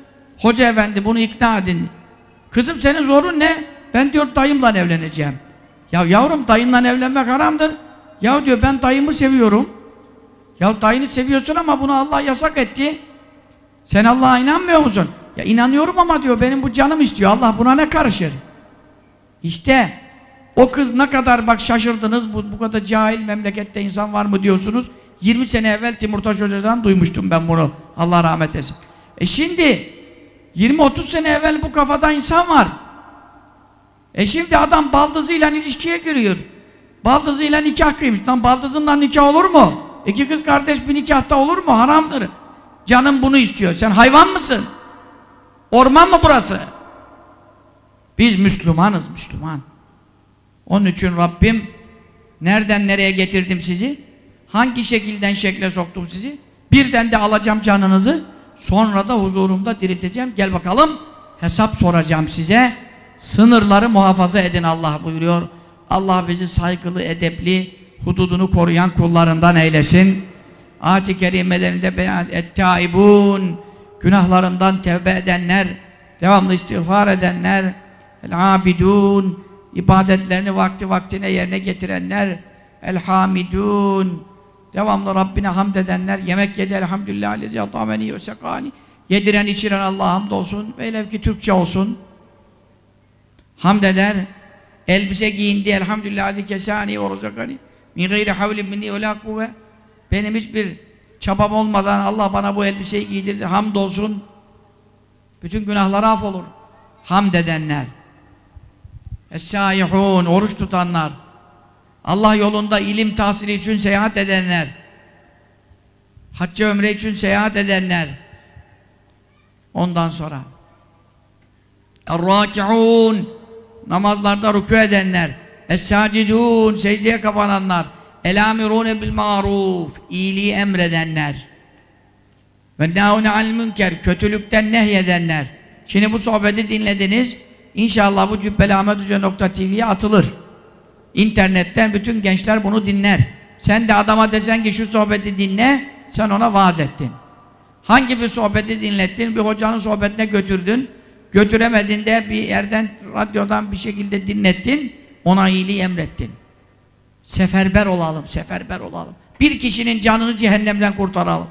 Hoca efendi bunu ikna edin. Kızım senin zorun ne? Ben diyor dayımla evleneceğim. Ya yavrum dayınla evlenmek haramdır. Ya diyor ben dayımı seviyorum. Ya dayını seviyorsun ama bunu Allah yasak etti. Sen Allah'a inanmıyor musun? Ya inanıyorum ama diyor benim bu canım istiyor. Allah buna ne karışır? İşte o kız ne kadar bak şaşırdınız. Bu, bu kadar cahil memlekette insan var mı diyorsunuz. yirmi sene evvel Timurtaş Hoca'dan duymuştum ben bunu. Allah rahmet eylesin. E şimdi yirmi otuz sene evvel bu kafada insan var. E şimdi adam baldızıyla ilişkiye giriyor. Baldızıyla nikah kıymış. Lan baldızından nikah olur mu? İki kız kardeş bir nikahta olur mu? Haramdır. Canım bunu istiyor. Sen hayvan mısın? Orman mı burası? Biz Müslümanız, Müslüman. Onun için Rabbim nereden nereye getirdim sizi? Hangi şekilden şekle soktum sizi? Birden de alacağım canınızı. Sonra da huzurumda dirilteceğim. Gel bakalım hesap soracağım size. Sınırları muhafaza edin Allah buyuruyor. Allah bizi saygılı, edepli, hududunu koruyan kullarından eylesin. Ayet-i kerimelerinde beyan et-taibun, günahlarından tevbe edenler, devamlı istiğfar edenler, el-abidun, ibadetlerini vakti vaktine yerine getirenler, el-hamidun, devamlı Rabbine hamd edenler, yemek yedi elhamdülillah lezi atameni ve sekani, yediren içiren Allah'a hamdolsun, velev ki Türkçe olsun, hamd eder, elbise giyindi elhamdülillah lezi kesani ve rozakani, min gayri havli minni ve la kuvve, benim hiçbir çabam olmadan Allah bana bu elbiseyi giydirdi, hamdolsun, bütün günahları af olur, hamd edenler, es-sâihûn, oruç tutanlar, Allah yolunda ilim tahsili için seyahat edenler, hacca ömre için seyahat edenler, ondan sonra er-râki'ûn, namazlarda rükû edenler, es-sâcidûn, secdeye kapananlar, el-âmirûne bil-ma'rûf, iyiliği emredenler, ve nâhûne al-münker, kötülükten nehyedenler. Şimdi bu sohbeti dinlediniz, İnşallah bu cübbeli ahmet hoca nokta tv'ye atılır. İnternetten bütün gençler bunu dinler. Sen de adama desen ki şu sohbeti dinle, sen ona vaaz ettin. Hangi bir sohbeti dinlettin? Bir hocanın sohbetine götürdün. Götüremedin de bir yerden, radyodan bir şekilde dinlettin. Ona iyiliği emrettin. Seferber olalım, seferber olalım. Bir kişinin canını cehennemden kurtaralım.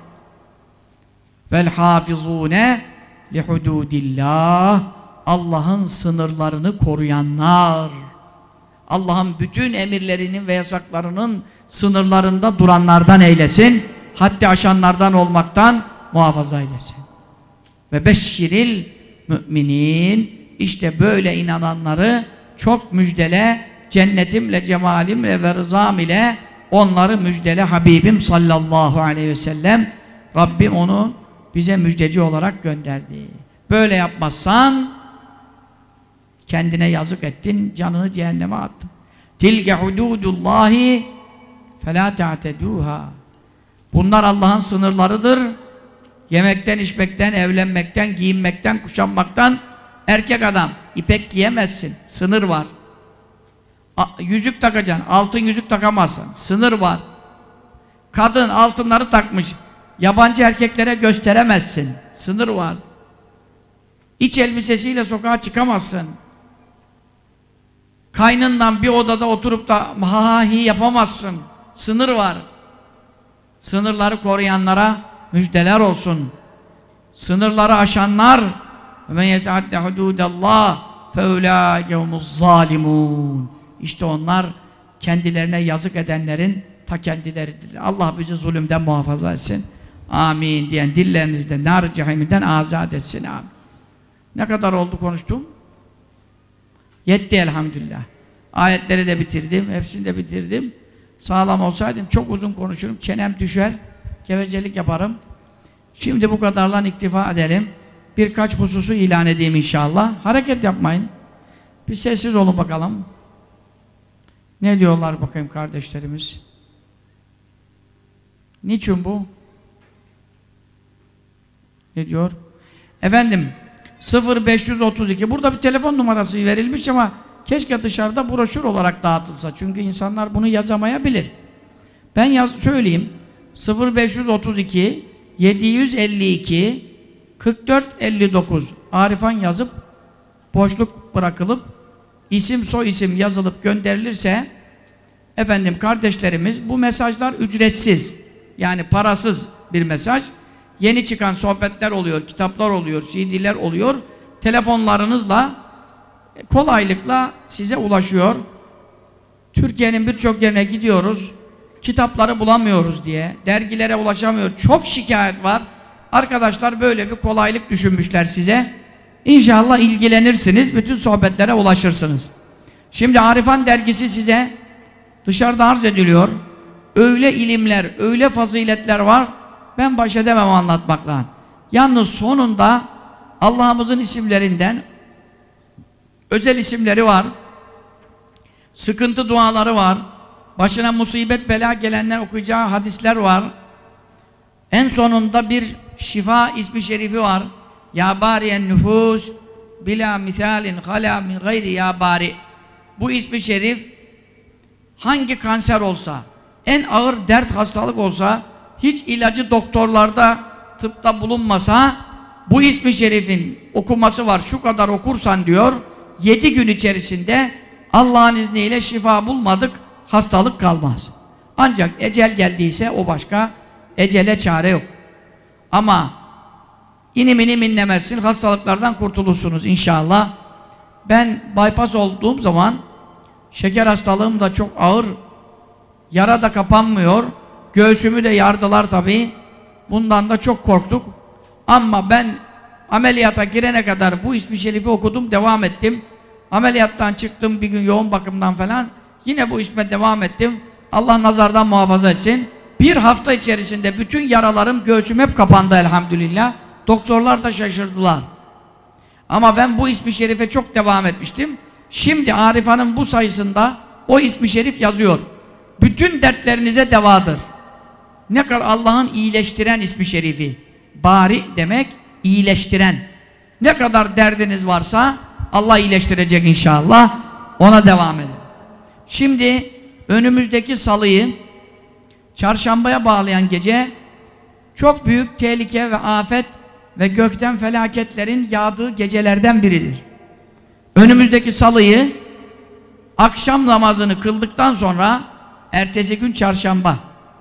Vel hafizune li hududillah, Allah'ın sınırlarını koruyanlar, Allah'ın bütün emirlerinin ve yasaklarının sınırlarında duranlardan eylesin, haddi aşanlardan olmaktan muhafaza eylesin. Ve beşşiril müminin, işte böyle inananları çok müjdele, cennetimle, cemalimle ve rızam ile onları müjdele Habibim sallallahu aleyhi ve sellem. Rabbim onu bize müjdeci olarak gönderdi. Böyle yapmazsan kendine yazık ettin, canını cehenneme attın. Tilke hududullahi felâ te'tedûhâ. Bunlar Allah'ın sınırlarıdır. Yemekten, içmekten, evlenmekten, giyinmekten, kuşanmaktan, erkek adam ipek giyemezsin. Sınır var. A yüzük takacaksın, altın yüzük takamazsın. Sınır var. Kadın altınları takmış. Yabancı erkeklere gösteremezsin. Sınır var. İç elbisesiyle sokağa çıkamazsın. Kaynından bir odada oturup da hahi yapamazsın. Sınır var. Sınırları koruyanlara müjdeler olsun. Sınırları aşanlar men yeta'adde hududallah feulâike humuz zalimun. İşte onlar kendilerine yazık edenlerin ta kendileridir. Allah bizi zulümden muhafaza etsin. Amin diyen dillerinizde nar-ı cehiminden azat etsin. Amin. Ne kadar oldu konuştum? Yetti elhamdülillah. Ayetleri de bitirdim, hepsini de bitirdim. Sağlam olsaydım çok uzun konuşurum, çenem düşer, gevezelik yaparım. Şimdi bu kadarla iktifa edelim. Birkaç hususu ilan edeyim inşallah. Hareket yapmayın. Bir sessiz olun bakalım. Ne diyorlar bakayım kardeşlerimiz? Niçin bu? Ne diyor? Efendim, sıfır beş yüz otuz iki, burada bir telefon numarası verilmiş ama keşke dışarıda broşür olarak dağıtılsa, çünkü insanlar bunu yazamayabilir. Ben yaz söyleyeyim, sıfır beş yüz otuz iki yedi yüz elli iki kırk dört elli dokuz Arifan yazıp boşluk bırakılıp isim soy isim yazılıp gönderilirse efendim kardeşlerimiz bu mesajlar ücretsiz yani parasız bir mesaj. Yeni çıkan sohbetler oluyor, kitaplar oluyor, C D'ler oluyor. Telefonlarınızla kolaylıkla size ulaşıyor. Türkiye'nin birçok yerine gidiyoruz. Kitapları bulamıyoruz diye, dergilere ulaşamıyor. Çok şikayet var. Arkadaşlar böyle bir kolaylık düşünmüşler size. İnşallah ilgilenirsiniz, bütün sohbetlere ulaşırsınız. Şimdi Arifan dergisi size dışarıda arz ediliyor. Öyle ilimler, öyle faziletler var. Ben baş edemem anlatmakla. Yalnız sonunda Allah'ımızın isimlerinden özel isimleri var. Sıkıntı duaları var. Başına musibet bela gelenler okuyacağı hadisler var. En sonunda bir şifa ismi şerifi var. Ya bariyen nüfus bila misalin hala min gayri ya bari. Bu ismi şerif hangi kanser olsa, en ağır dert hastalık olsa, hiç ilacı doktorlarda, tıpta bulunmasa, bu ismi şerifin okuması var. Şu kadar okursan diyor, yedi gün içerisinde Allah'ın izniyle şifa bulmadık, hastalık kalmaz. Ancak ecel geldiyse o başka, ecele çare yok. Ama inim inim inlemezsin, hastalıklardan kurtulursunuz inşallah. Ben bypass olduğum zaman şeker hastalığım da çok ağır, yara da kapanmıyor, göğsümü de yardılar tabii. Bundan da çok korktuk. Ama ben ameliyata girene kadar bu ismi şerifi okudum, devam ettim. Ameliyattan çıktım bir gün yoğun bakımdan falan. Yine bu isme devam ettim. Allah nazardan muhafaza etsin. Bir hafta içerisinde bütün yaralarım, göğsüm hep kapandı elhamdülillah. Doktorlar da şaşırdılar. Ama ben bu ismi şerife çok devam etmiştim. Şimdi Arifan'ın bu sayısında o ismi şerif yazıyor. Bütün dertlerinize devadır. Ne kadar Allah'ın iyileştiren ismi şerifi. Bari demek iyileştiren. Ne kadar derdiniz varsa Allah iyileştirecek inşallah. Ona devam edin. Şimdi önümüzdeki salıyı çarşambaya bağlayan gece çok büyük tehlike ve afet ve gökten felaketlerin yağdığı gecelerden biridir. Önümüzdeki salıyı akşam namazını kıldıktan sonra ertesi gün çarşamba.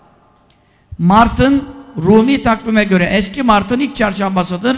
Mart'ın Rumi takvime göre eski Mart'ın ilk çarşambasıdır.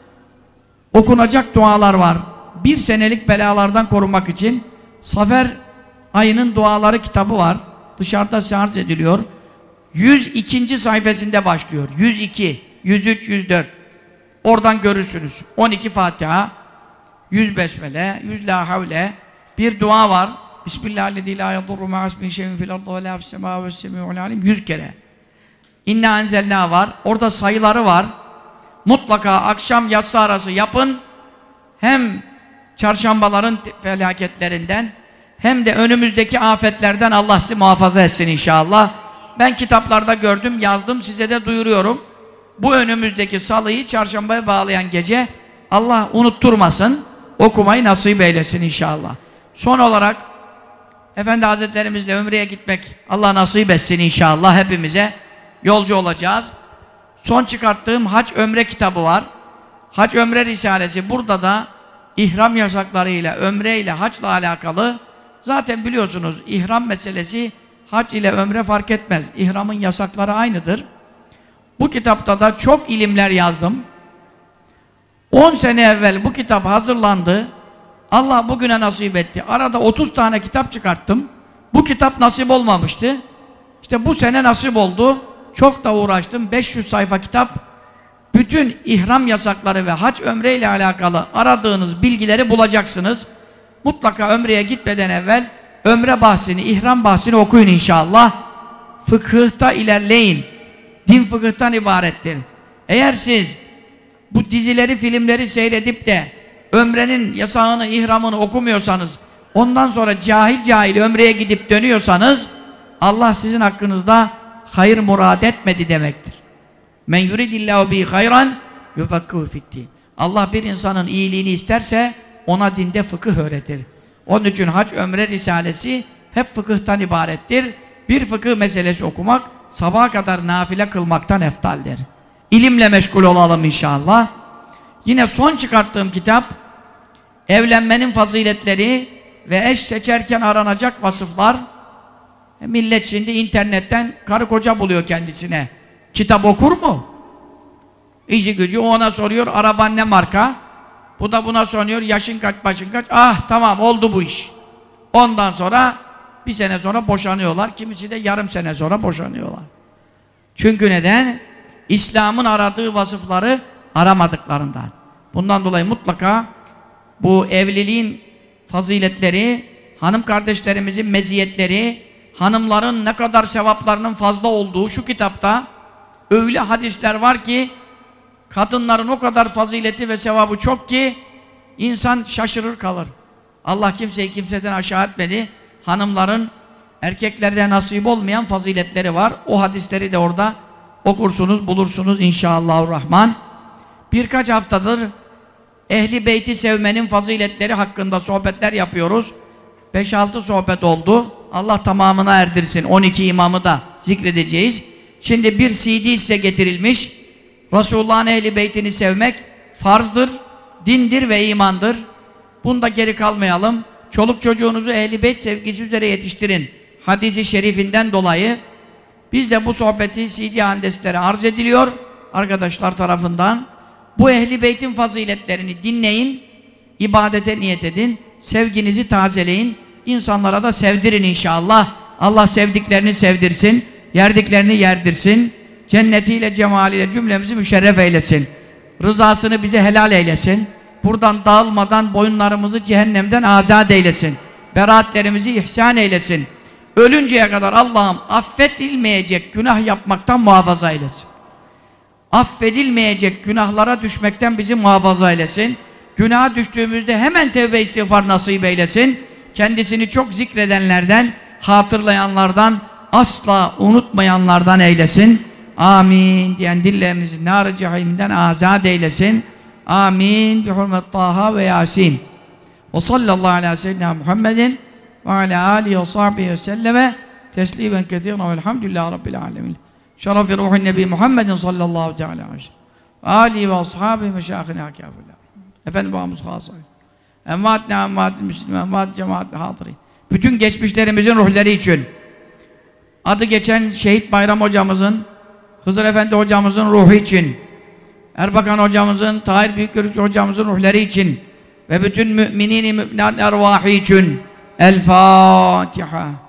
Okunacak dualar var. Bir senelik belalardan korunmak için Safer ayının duaları kitabı var. Dışarıda size arz ediliyor. yüz ikinci sayfasında başlıyor. yüz iki, yüz üç, yüz dört. Oradan görürsünüz. on iki Fatiha, yüz Besmele, yüz La Havle. Bir dua var. Bismillahirrahmanirrahim. La yadurru ma'asmin şeyin fil ardı ve la fis semâ ve semî'ul alim. yüz kere. İnna enzelnâ var. Orada sayıları var. Mutlaka akşam yatsı arası yapın. Hem çarşambaların felaketlerinden hem de önümüzdeki afetlerden Allah sizi muhafaza etsin inşallah. Ben kitaplarda gördüm, yazdım, size de duyuruyorum. Bu önümüzdeki salıyı çarşambaya bağlayan gece Allah unutturmasın, okumayı nasip eylesin inşallah. Son olarak Efendi Hazretlerimizle Ömre'ye gitmek Allah nasip etsin inşallah, hepimize yolcu olacağız. Son çıkarttığım Hac Ömre kitabı var. Hac Ömre Risalesi, burada da ihram yasaklarıyla, ömre ile, haçla alakalı. Zaten biliyorsunuz ihram meselesi hac ile ömre fark etmez. İhramın yasakları aynıdır. Bu kitapta da çok ilimler yazdım. on sene evvel bu kitap hazırlandı. Allah bugüne nasip etti. Arada otuz tane kitap çıkarttım. Bu kitap nasip olmamıştı. İşte bu sene nasip oldu. Çok da uğraştım. beş yüz sayfa kitap. Bütün ihram yasakları ve hac ömre ile alakalı aradığınız bilgileri bulacaksınız. Mutlaka ömreye gitmeden evvel ömre bahsini, ihram bahsini okuyun inşallah. Fıkıhta ilerleyin. Din fıkıhtan ibarettir. Eğer siz bu dizileri, filmleri seyredip de ömrenin yasağını, ihramını okumuyorsanız, ondan sonra cahil cahil ömreye gidip dönüyorsanız, Allah sizin hakkınızda hayır murad etmedi demektir. Men yuridillahu bi hayran yufakkihu fiddin. Allah bir insanın iyiliğini isterse ona dinde fıkıh öğretir. Onun için hac ömre risalesi hep fıkıhtan ibarettir. Bir fıkıh meselesi okumak sabaha kadar nafile kılmaktan eftaldir. İlimle meşgul olalım inşallah. Yine son çıkarttığım kitap evlenmenin faziletleri ve eş seçerken aranacak vasıflar. E millet şimdi internetten karı koca buluyor kendisine. Kitap okur mu? İşi gücü o ona soruyor, araban ne marka? Bu da buna soruyor, yaşın kaç, başın kaç? Ah tamam, oldu bu iş. Ondan sonra bir sene sonra boşanıyorlar. Kimisi de yarım sene sonra boşanıyorlar. Çünkü neden? İslam'ın aradığı vasıfları aramadıklarından. Bundan dolayı mutlaka bu evliliğin faziletleri, hanım kardeşlerimizin meziyetleri, hanımların ne kadar sevaplarının fazla olduğu şu kitapta öyle hadisler var ki kadınların o kadar fazileti ve sevabı çok ki insan şaşırır kalır. Allah kimseyi kimseden aşağı etmedi. Hanımların erkeklerde nasip olmayan faziletleri var. O hadisleri de orada okursunuz, bulursunuz inşallahurrahman. Birkaç haftadır Ehli Beyt'i sevmenin faziletleri hakkında sohbetler yapıyoruz. beş altı sohbet oldu. Allah tamamına erdirsin. on iki imamı da zikredeceğiz. Şimdi bir C D size getirilmiş. Resulullah'ın Ehli Beyt'ini sevmek farzdır, dindir ve imandır. Bunda geri kalmayalım. Çoluk çocuğunuzu Ehli Beyt sevgisi üzere yetiştirin. Hadis-i şerifinden dolayı biz de bu sohbeti C D handeslere arz ediliyor arkadaşlar tarafından. Bu Ehli Beyt'in faziletlerini dinleyin, ibadete niyet edin, sevginizi tazeleyin, insanlara da sevdirin inşallah. Allah sevdiklerini sevdirsin, yerdiklerini yerdirsin, cennetiyle, cemaliyle cümlemizi müşerref eylesin. Rızasını bize helal eylesin. Buradan dağılmadan boyunlarımızı cehennemden azat eylesin. Beraatlerimizi ihsan eylesin. Ölünceye kadar Allah'ım affedilmeyecek günah yapmaktan muhafaza eylesin. Affedilmeyecek günahlara düşmekten bizi muhafaza eylesin. Günaha düştüğümüzde hemen tevbe istiğfar nasip eylesin. Kendisini çok zikredenlerden, hatırlayanlardan, asla unutmayanlardan eylesin. Amin diyen dillerinizi nar-ı cehiminden azat eylesin. Amin. Bi hurmet Taha ve Yasin. Ve sallallahu ala seyyidina Muhammedin ve ala alihi ve sahbihi ve selleme teslimen kethiren velhamdülillahi rabbil alemin. Şerefi ruhun Nebi Muhammedin sallallahu teala aleyhi ve sellem. Ali ve ashabi meşâhine kâfirler. Efendim babamız hâsâi. Envâtne envâtil müslümin, envâtil cemaat-i hâdırîn. Bütün geçmişlerimizin ruhları için, adı geçen Şehit Bayram hocamızın, Hızır Efendi hocamızın ruhu için, Erbakan hocamızın, Tahir Büyükgörükçü hocamızın ruhları için ve bütün müminin-i mü'minat ervâhi için El Fâtiha.